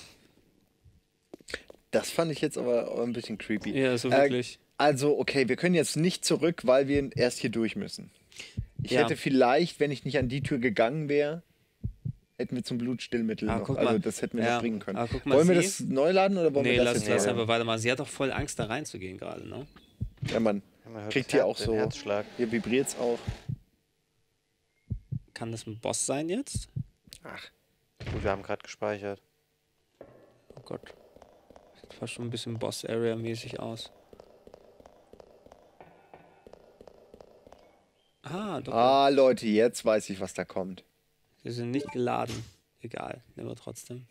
Speaker 3: Das fand ich jetzt aber ein bisschen creepy.
Speaker 1: Ja, so wirklich.
Speaker 3: Äh, also, okay, wir können jetzt nicht zurück, weil wir erst hier durch müssen. Ich
Speaker 1: Ja.
Speaker 3: hätte vielleicht, wenn ich nicht an die Tür gegangen wäre, hätten wir zum Blutstillmittel
Speaker 1: Ah,
Speaker 3: noch.
Speaker 1: guck
Speaker 3: Also
Speaker 1: mal.
Speaker 3: das hätten wir
Speaker 1: Ja.
Speaker 3: noch bringen können.
Speaker 1: Ah, guck mal,
Speaker 3: wollen wir
Speaker 1: sie-
Speaker 3: das neu laden oder wollen
Speaker 1: Nee,
Speaker 3: wir das
Speaker 1: lass,
Speaker 3: jetzt
Speaker 1: lass
Speaker 3: neu?
Speaker 1: einfach weitermachen. Sie hat doch voll Angst, da reinzugehen gerade, ne?
Speaker 3: Ja, man
Speaker 2: Man hört
Speaker 3: kriegt
Speaker 2: das
Speaker 3: hier
Speaker 2: Her-
Speaker 3: auch
Speaker 2: den
Speaker 3: so.
Speaker 2: Herzschlag.
Speaker 3: Hier vibriert's auch.
Speaker 1: Kann das ein Boss sein jetzt?
Speaker 3: Ach,
Speaker 2: Gut, wir haben gerade gespeichert.
Speaker 1: Oh Gott. Das war schon ein bisschen Boss-Area-mäßig aus. Ah, doch.
Speaker 3: ah, Leute, jetzt weiß ich, was da kommt.
Speaker 1: Sie sind nicht geladen. Egal, nehmen wir trotzdem.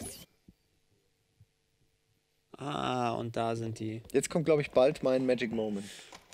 Speaker 1: Ah, und da sind die.
Speaker 3: Jetzt kommt, glaube ich, bald mein Magic Moment.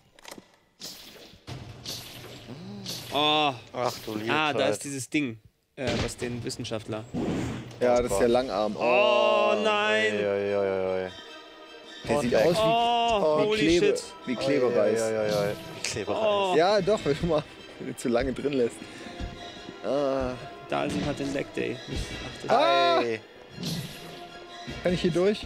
Speaker 1: Oh,
Speaker 2: Ach du liebe
Speaker 1: ah, da
Speaker 2: Zeit.
Speaker 1: ist dieses Ding, äh, was den Wissenschaftler.
Speaker 3: Ja,
Speaker 2: Oh
Speaker 3: das ist
Speaker 2: Gott.
Speaker 3: der Langarm.
Speaker 1: Oh
Speaker 2: Oi,
Speaker 1: nein!
Speaker 2: oi, oi, oi.
Speaker 3: Der
Speaker 2: Und
Speaker 3: sieht
Speaker 2: weg.
Speaker 3: aus wie,
Speaker 1: Oh,
Speaker 3: wie,
Speaker 1: holy
Speaker 3: Klebe,
Speaker 1: shit.
Speaker 3: wie Klebereis.
Speaker 2: Oi, oi, oi, oi. Klebereis.
Speaker 1: Oh,
Speaker 3: Ja, doch, wenn du mal wenn du zu lange drin lässt. Ah,
Speaker 1: Dalsim hat den Leg Day. Nicht achtet.
Speaker 3: Ah!
Speaker 2: Ei.
Speaker 3: kann ich hier durch?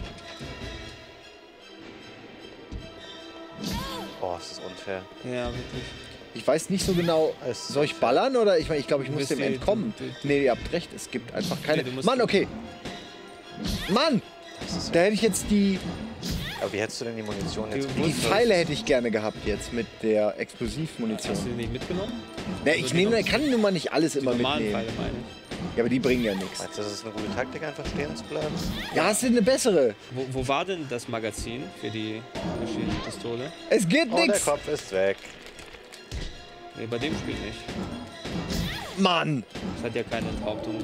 Speaker 2: Oh, ist das unfair.
Speaker 1: Ja, wirklich.
Speaker 3: Ich weiß nicht so genau.
Speaker 2: Es-
Speaker 3: Soll ich ballern oder ich meine, ich glaube, ich
Speaker 1: Du
Speaker 3: muss
Speaker 1: bist
Speaker 3: dem
Speaker 1: die-
Speaker 3: entkommen.
Speaker 1: du- du-
Speaker 3: Nee, ihr habt recht, es gibt einfach keine.
Speaker 1: Nee, du musst-
Speaker 3: Mann, okay. Mann! Da hätte ich jetzt die.
Speaker 2: Aber wie hättest du denn die Munition jetzt
Speaker 1: Die
Speaker 3: Die
Speaker 2: benutzt?
Speaker 3: Pfeile hätte ich gerne gehabt jetzt mit der Explosivmunition.
Speaker 1: Hast du die nicht mitgenommen?
Speaker 3: Na, ich
Speaker 1: die
Speaker 3: nehme,
Speaker 1: noch-
Speaker 3: kann nun mal nicht alles
Speaker 1: Die
Speaker 3: immer
Speaker 1: normalen
Speaker 3: mitnehmen.
Speaker 1: Pfeile meine ich.
Speaker 3: Ja, aber die bringen ja nichts.
Speaker 2: Meinst du, das ist eine gute Taktik, einfach stehen zu bleiben?
Speaker 3: Ja, hast du eine bessere?
Speaker 1: Wo, wo war denn das Magazin für die Maschinenpistole?
Speaker 3: Es geht
Speaker 2: Oh, der
Speaker 3: nichts.
Speaker 2: Kopf ist weg.
Speaker 1: Nee, bei dem Spiel nicht.
Speaker 3: Mann!
Speaker 1: Das hat ja keine Enthauptung.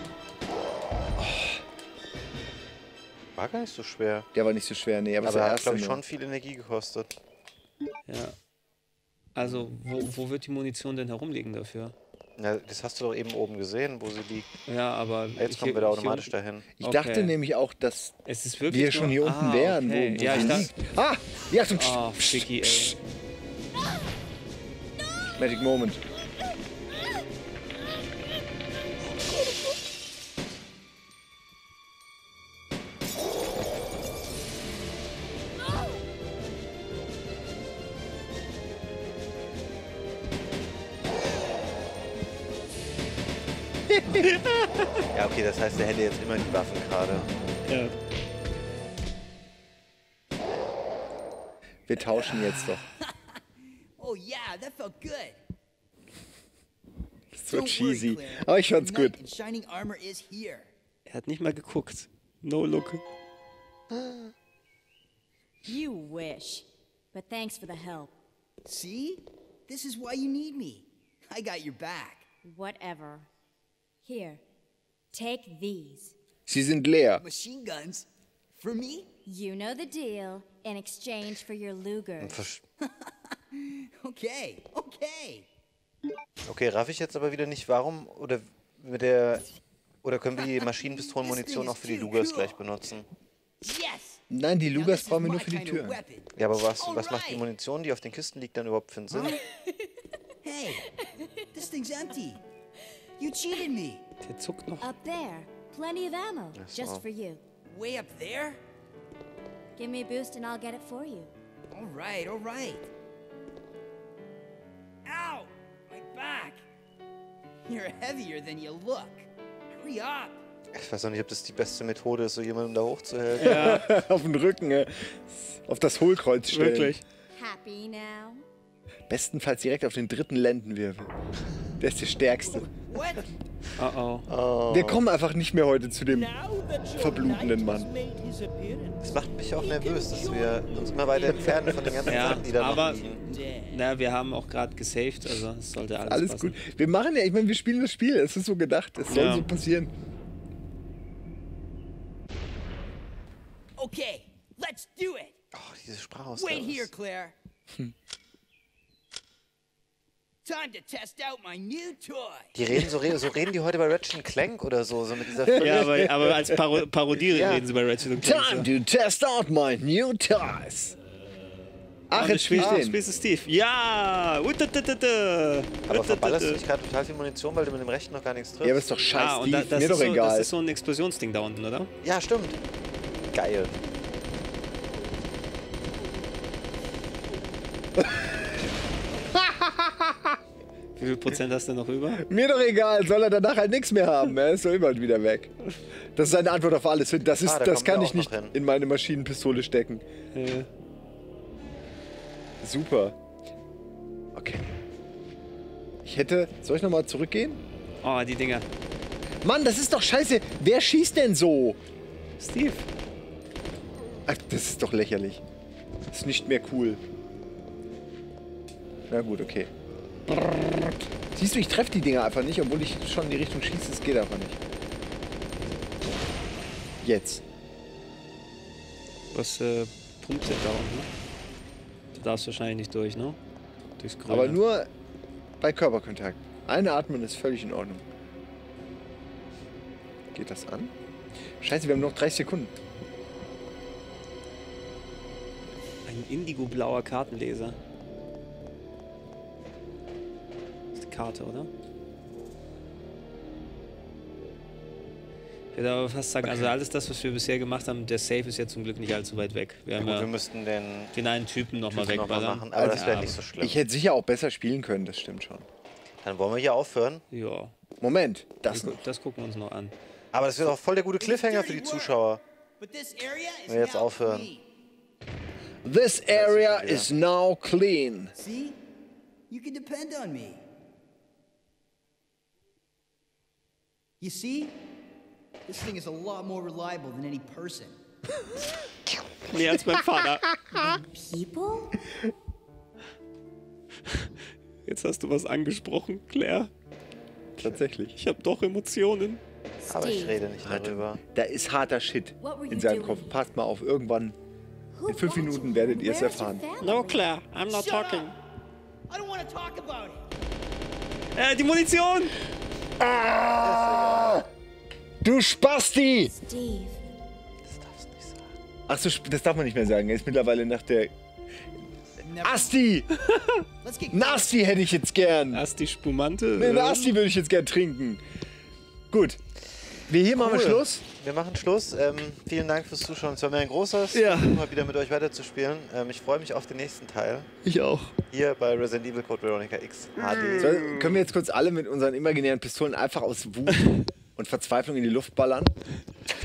Speaker 2: War gar nicht so schwer.
Speaker 3: Der war nicht so schwer, nee, aber,
Speaker 2: Aber
Speaker 3: das
Speaker 2: hat,
Speaker 3: erste
Speaker 2: glaube ich,
Speaker 3: nur.
Speaker 2: schon viel Energie gekostet.
Speaker 1: Ja. Also, wo, wo wird die Munition denn herumliegen dafür?
Speaker 2: Na, das hast du doch eben oben gesehen, wo sie liegt.
Speaker 1: Ja, aber.
Speaker 2: Jetzt
Speaker 1: ich-
Speaker 2: kommen wir da
Speaker 1: ich-
Speaker 2: automatisch dahin.
Speaker 3: Ich
Speaker 1: Okay.
Speaker 3: dachte nämlich auch, dass
Speaker 1: Es ist wirklich.
Speaker 3: wir schon
Speaker 1: nur-
Speaker 3: hier unten
Speaker 1: ah,
Speaker 3: wären,
Speaker 1: okay.
Speaker 3: wo, wo
Speaker 1: Ja,
Speaker 3: sie
Speaker 1: ich dachte.
Speaker 3: liegt. Ah! Ja, Achtung!
Speaker 1: Oh, Ficky, ey.
Speaker 3: Magic Moment.
Speaker 2: Ja, okay, das heißt, er hätte jetzt immer die Waffen gerade.
Speaker 1: Ja.
Speaker 3: Wir tauschen jetzt doch.
Speaker 5: Oh yeah, that felt good.
Speaker 3: So
Speaker 5: Don't
Speaker 3: cheesy.
Speaker 5: worry, Claire.
Speaker 3: Aber ich fand's
Speaker 5: Your
Speaker 3: gut.
Speaker 5: knight in shining armor is here.
Speaker 1: Er hat nicht mal geguckt. No look.
Speaker 6: You wish. But thanks for the help.
Speaker 5: See? This is why you need me. I got your back.
Speaker 6: Whatever. Here, take these.
Speaker 3: Sie sind leer.
Speaker 5: Machine guns? For me?
Speaker 6: You know the deal. In exchange for your Lugers.
Speaker 2: Versch-
Speaker 5: Okay, okay.
Speaker 2: Okay, raff ich jetzt aber wieder nicht, warum oder mit der oder können wir die Maschinenpistolenmunition auch für die Lugers gleich benutzen?
Speaker 5: Yes!
Speaker 3: Nein, die
Speaker 5: Now
Speaker 3: Lugers
Speaker 5: this is
Speaker 3: brauchen wir
Speaker 5: my
Speaker 3: nur für die
Speaker 5: kind of
Speaker 3: Türen.
Speaker 5: weapon.
Speaker 2: Ja, aber was, was macht die
Speaker 5: Alright.
Speaker 2: Munition, die auf den Kisten liegt, dann überhaupt für einen Sinn?
Speaker 5: Hey, this thing's empty. You cheated me.
Speaker 1: Der zuckt noch.
Speaker 6: Up there. Plenty of ammo.
Speaker 2: Ach so.
Speaker 6: Just for you.
Speaker 5: Way up there?
Speaker 6: Give me a boost and I'll get it for you.
Speaker 5: All right, all right. Ow! My back. You're heavier than you look. Hurry up.
Speaker 2: Ich weiß auch nicht, ob das die beste Methode ist, so jemandem da hochzuhelfen.
Speaker 1: Ja,
Speaker 3: Auf den Rücken, äh, auf das Hohlkreuz stellen.
Speaker 1: wirklich.
Speaker 6: Happy now?
Speaker 3: Bestenfalls direkt auf den dritten Lendenwirbel. Der ist der stärkste.
Speaker 5: What?
Speaker 1: Oh oh.
Speaker 3: Wir kommen einfach nicht mehr heute zu dem
Speaker 4: Now that your
Speaker 3: verblutenden
Speaker 4: knight has
Speaker 3: Mann.
Speaker 4: made his appearance,
Speaker 2: Das macht mich auch nervös, dass wir uns immer weiter entfernen von den ganzen
Speaker 1: Ja,
Speaker 2: Sachen, die da
Speaker 1: aber
Speaker 2: noch liegen.
Speaker 1: na, wir haben auch gerade gesaved, also es sollte alles,
Speaker 3: Alles
Speaker 1: passen.
Speaker 3: gut. Wir machen ja, ich meine, wir spielen das Spiel. Es ist so gedacht. Es soll
Speaker 1: Ja.
Speaker 3: so passieren.
Speaker 5: Okay, let's do it.
Speaker 2: Oh, diese Sprache aus
Speaker 5: Wait here, Claire. Time to test out my new toy.
Speaker 2: Die reden so, re- so reden die heute bei Ratchet and Clank oder so, so mit dieser völlig-
Speaker 1: Ja, aber, aber als Paro Parodie
Speaker 2: Ja.
Speaker 1: reden sie bei Ratchet und Clank.
Speaker 3: Time to test out my new toys. Ach,
Speaker 1: Ach,
Speaker 3: jetzt spielst
Speaker 1: ah,
Speaker 3: du den.
Speaker 1: spielst du Steve. Ja! Uttatata.
Speaker 2: Aber verballerst du
Speaker 1: Uttatata.
Speaker 2: nicht gerade total viel Munition, weil du mit dem rechten noch gar nichts triffst?
Speaker 3: Ja, aber ist doch scheiße,
Speaker 1: Ah, und da,
Speaker 3: Steve.
Speaker 1: das,
Speaker 3: Mir
Speaker 1: ist
Speaker 3: doch
Speaker 1: so, das
Speaker 3: egal.
Speaker 1: ist so ein Explosionsding da unten, oder?
Speaker 2: Ja, stimmt. Geil.
Speaker 1: Wie viel Prozent hast du noch über?
Speaker 3: Mir doch egal, soll er danach halt nichts mehr haben. Er ist doch immer wieder weg. Das ist seine Antwort auf alles. Das, ist,
Speaker 2: Ah, da
Speaker 3: das
Speaker 2: kommen
Speaker 3: kann
Speaker 2: wir
Speaker 3: ich
Speaker 2: auch
Speaker 3: nicht
Speaker 2: noch hin.
Speaker 3: in meine Maschinenpistole stecken.
Speaker 1: Äh,
Speaker 3: Super. Okay. Ich hätte... Soll ich nochmal zurückgehen?
Speaker 1: oh, die Dinger.
Speaker 3: Mann, das ist doch scheiße. Wer schießt denn so?
Speaker 1: Steve.
Speaker 3: Ach, das ist doch lächerlich. Das ist nicht mehr cool. Na gut, okay. Siehst du, ich treffe die Dinger einfach nicht, obwohl ich schon in die Richtung schieße. Es geht einfach nicht. Jetzt.
Speaker 1: Was äh, punktet da unten? Du darfst wahrscheinlich nicht durch, ne? Durchs Grüne.
Speaker 3: Aber nur bei Körperkontakt. Einatmen ist völlig in Ordnung. Geht das an? Scheiße, wir haben noch dreißig Sekunden.
Speaker 1: Ein indigo-blauer Kartenleser. Das ist die Karte, oder? Ich würde aber fast sagen, also alles das, was wir bisher gemacht haben, der Safe ist jetzt zum Glück nicht allzu weit weg. Wir haben
Speaker 2: Gut,
Speaker 1: ja
Speaker 2: wir müssten den
Speaker 1: den einen Typen nochmal
Speaker 2: Typen noch mal
Speaker 1: wegballern.
Speaker 2: machen, aber das wäre
Speaker 1: Ja,
Speaker 2: nicht so schlimm.
Speaker 3: Ich hätte sicher auch besser spielen können, das stimmt schon.
Speaker 2: Dann wollen wir hier aufhören.
Speaker 1: Ja,
Speaker 3: Moment, das
Speaker 1: das,
Speaker 3: noch.
Speaker 1: das gucken wir uns noch an.
Speaker 2: Aber das wird auch voll der gute Cliffhanger für die Zuschauer.
Speaker 5: But this area is
Speaker 2: Wenn wir jetzt
Speaker 5: now
Speaker 2: aufhören.
Speaker 5: clean.
Speaker 3: This area
Speaker 2: wieder.
Speaker 3: is now clean.
Speaker 5: See? You can depend on me. You see? This thing is a lot more reliable than any person.
Speaker 1: Nee, als mein Vater.
Speaker 6: People?
Speaker 1: Jetzt hast du was angesprochen, Claire.
Speaker 3: Tatsächlich.
Speaker 1: Ich habe doch Emotionen.
Speaker 2: Aber ich
Speaker 6: Steve,
Speaker 2: rede nicht darüber.
Speaker 3: Da ist harter Shit
Speaker 6: What were you
Speaker 3: in seinem
Speaker 6: doing?
Speaker 3: Kopf. Passt mal auf, irgendwann
Speaker 6: who
Speaker 3: in fünf
Speaker 6: brought
Speaker 3: Minuten
Speaker 6: you?
Speaker 3: werdet ihr es
Speaker 6: Where's your
Speaker 3: erfahren.
Speaker 6: family?
Speaker 1: No, Claire, I'm not
Speaker 5: Shut
Speaker 1: talking.
Speaker 5: up! I don't want to talk about it.
Speaker 1: Äh, die Munition!
Speaker 3: Du Spasti!
Speaker 6: Steve.
Speaker 2: Das darfst du nicht sagen.
Speaker 3: Ach so, das darf man nicht mehr sagen. Er ist mittlerweile nach der...
Speaker 5: Never.
Speaker 3: Asti!
Speaker 5: Let's get
Speaker 3: Ein Asti hätte ich jetzt gern.
Speaker 1: Erst die Spumante.
Speaker 3: Nee, ein Asti würde ich jetzt gern trinken. Gut. Wir hier machen wir
Speaker 2: Cool.
Speaker 3: Schluss.
Speaker 2: Wir machen Schluss. Ähm, vielen Dank fürs Zuschauen. Es war mir ein großes,
Speaker 3: Ja.
Speaker 2: mal wieder mit euch weiterzuspielen. Ähm, ich freue mich auf den nächsten Teil.
Speaker 3: Ich auch.
Speaker 2: Hier bei Resident Evil Code Veronica X H D.
Speaker 3: So, können wir jetzt kurz alle mit unseren imaginären Pistolen einfach aus Wut und Verzweiflung in die Luft ballern?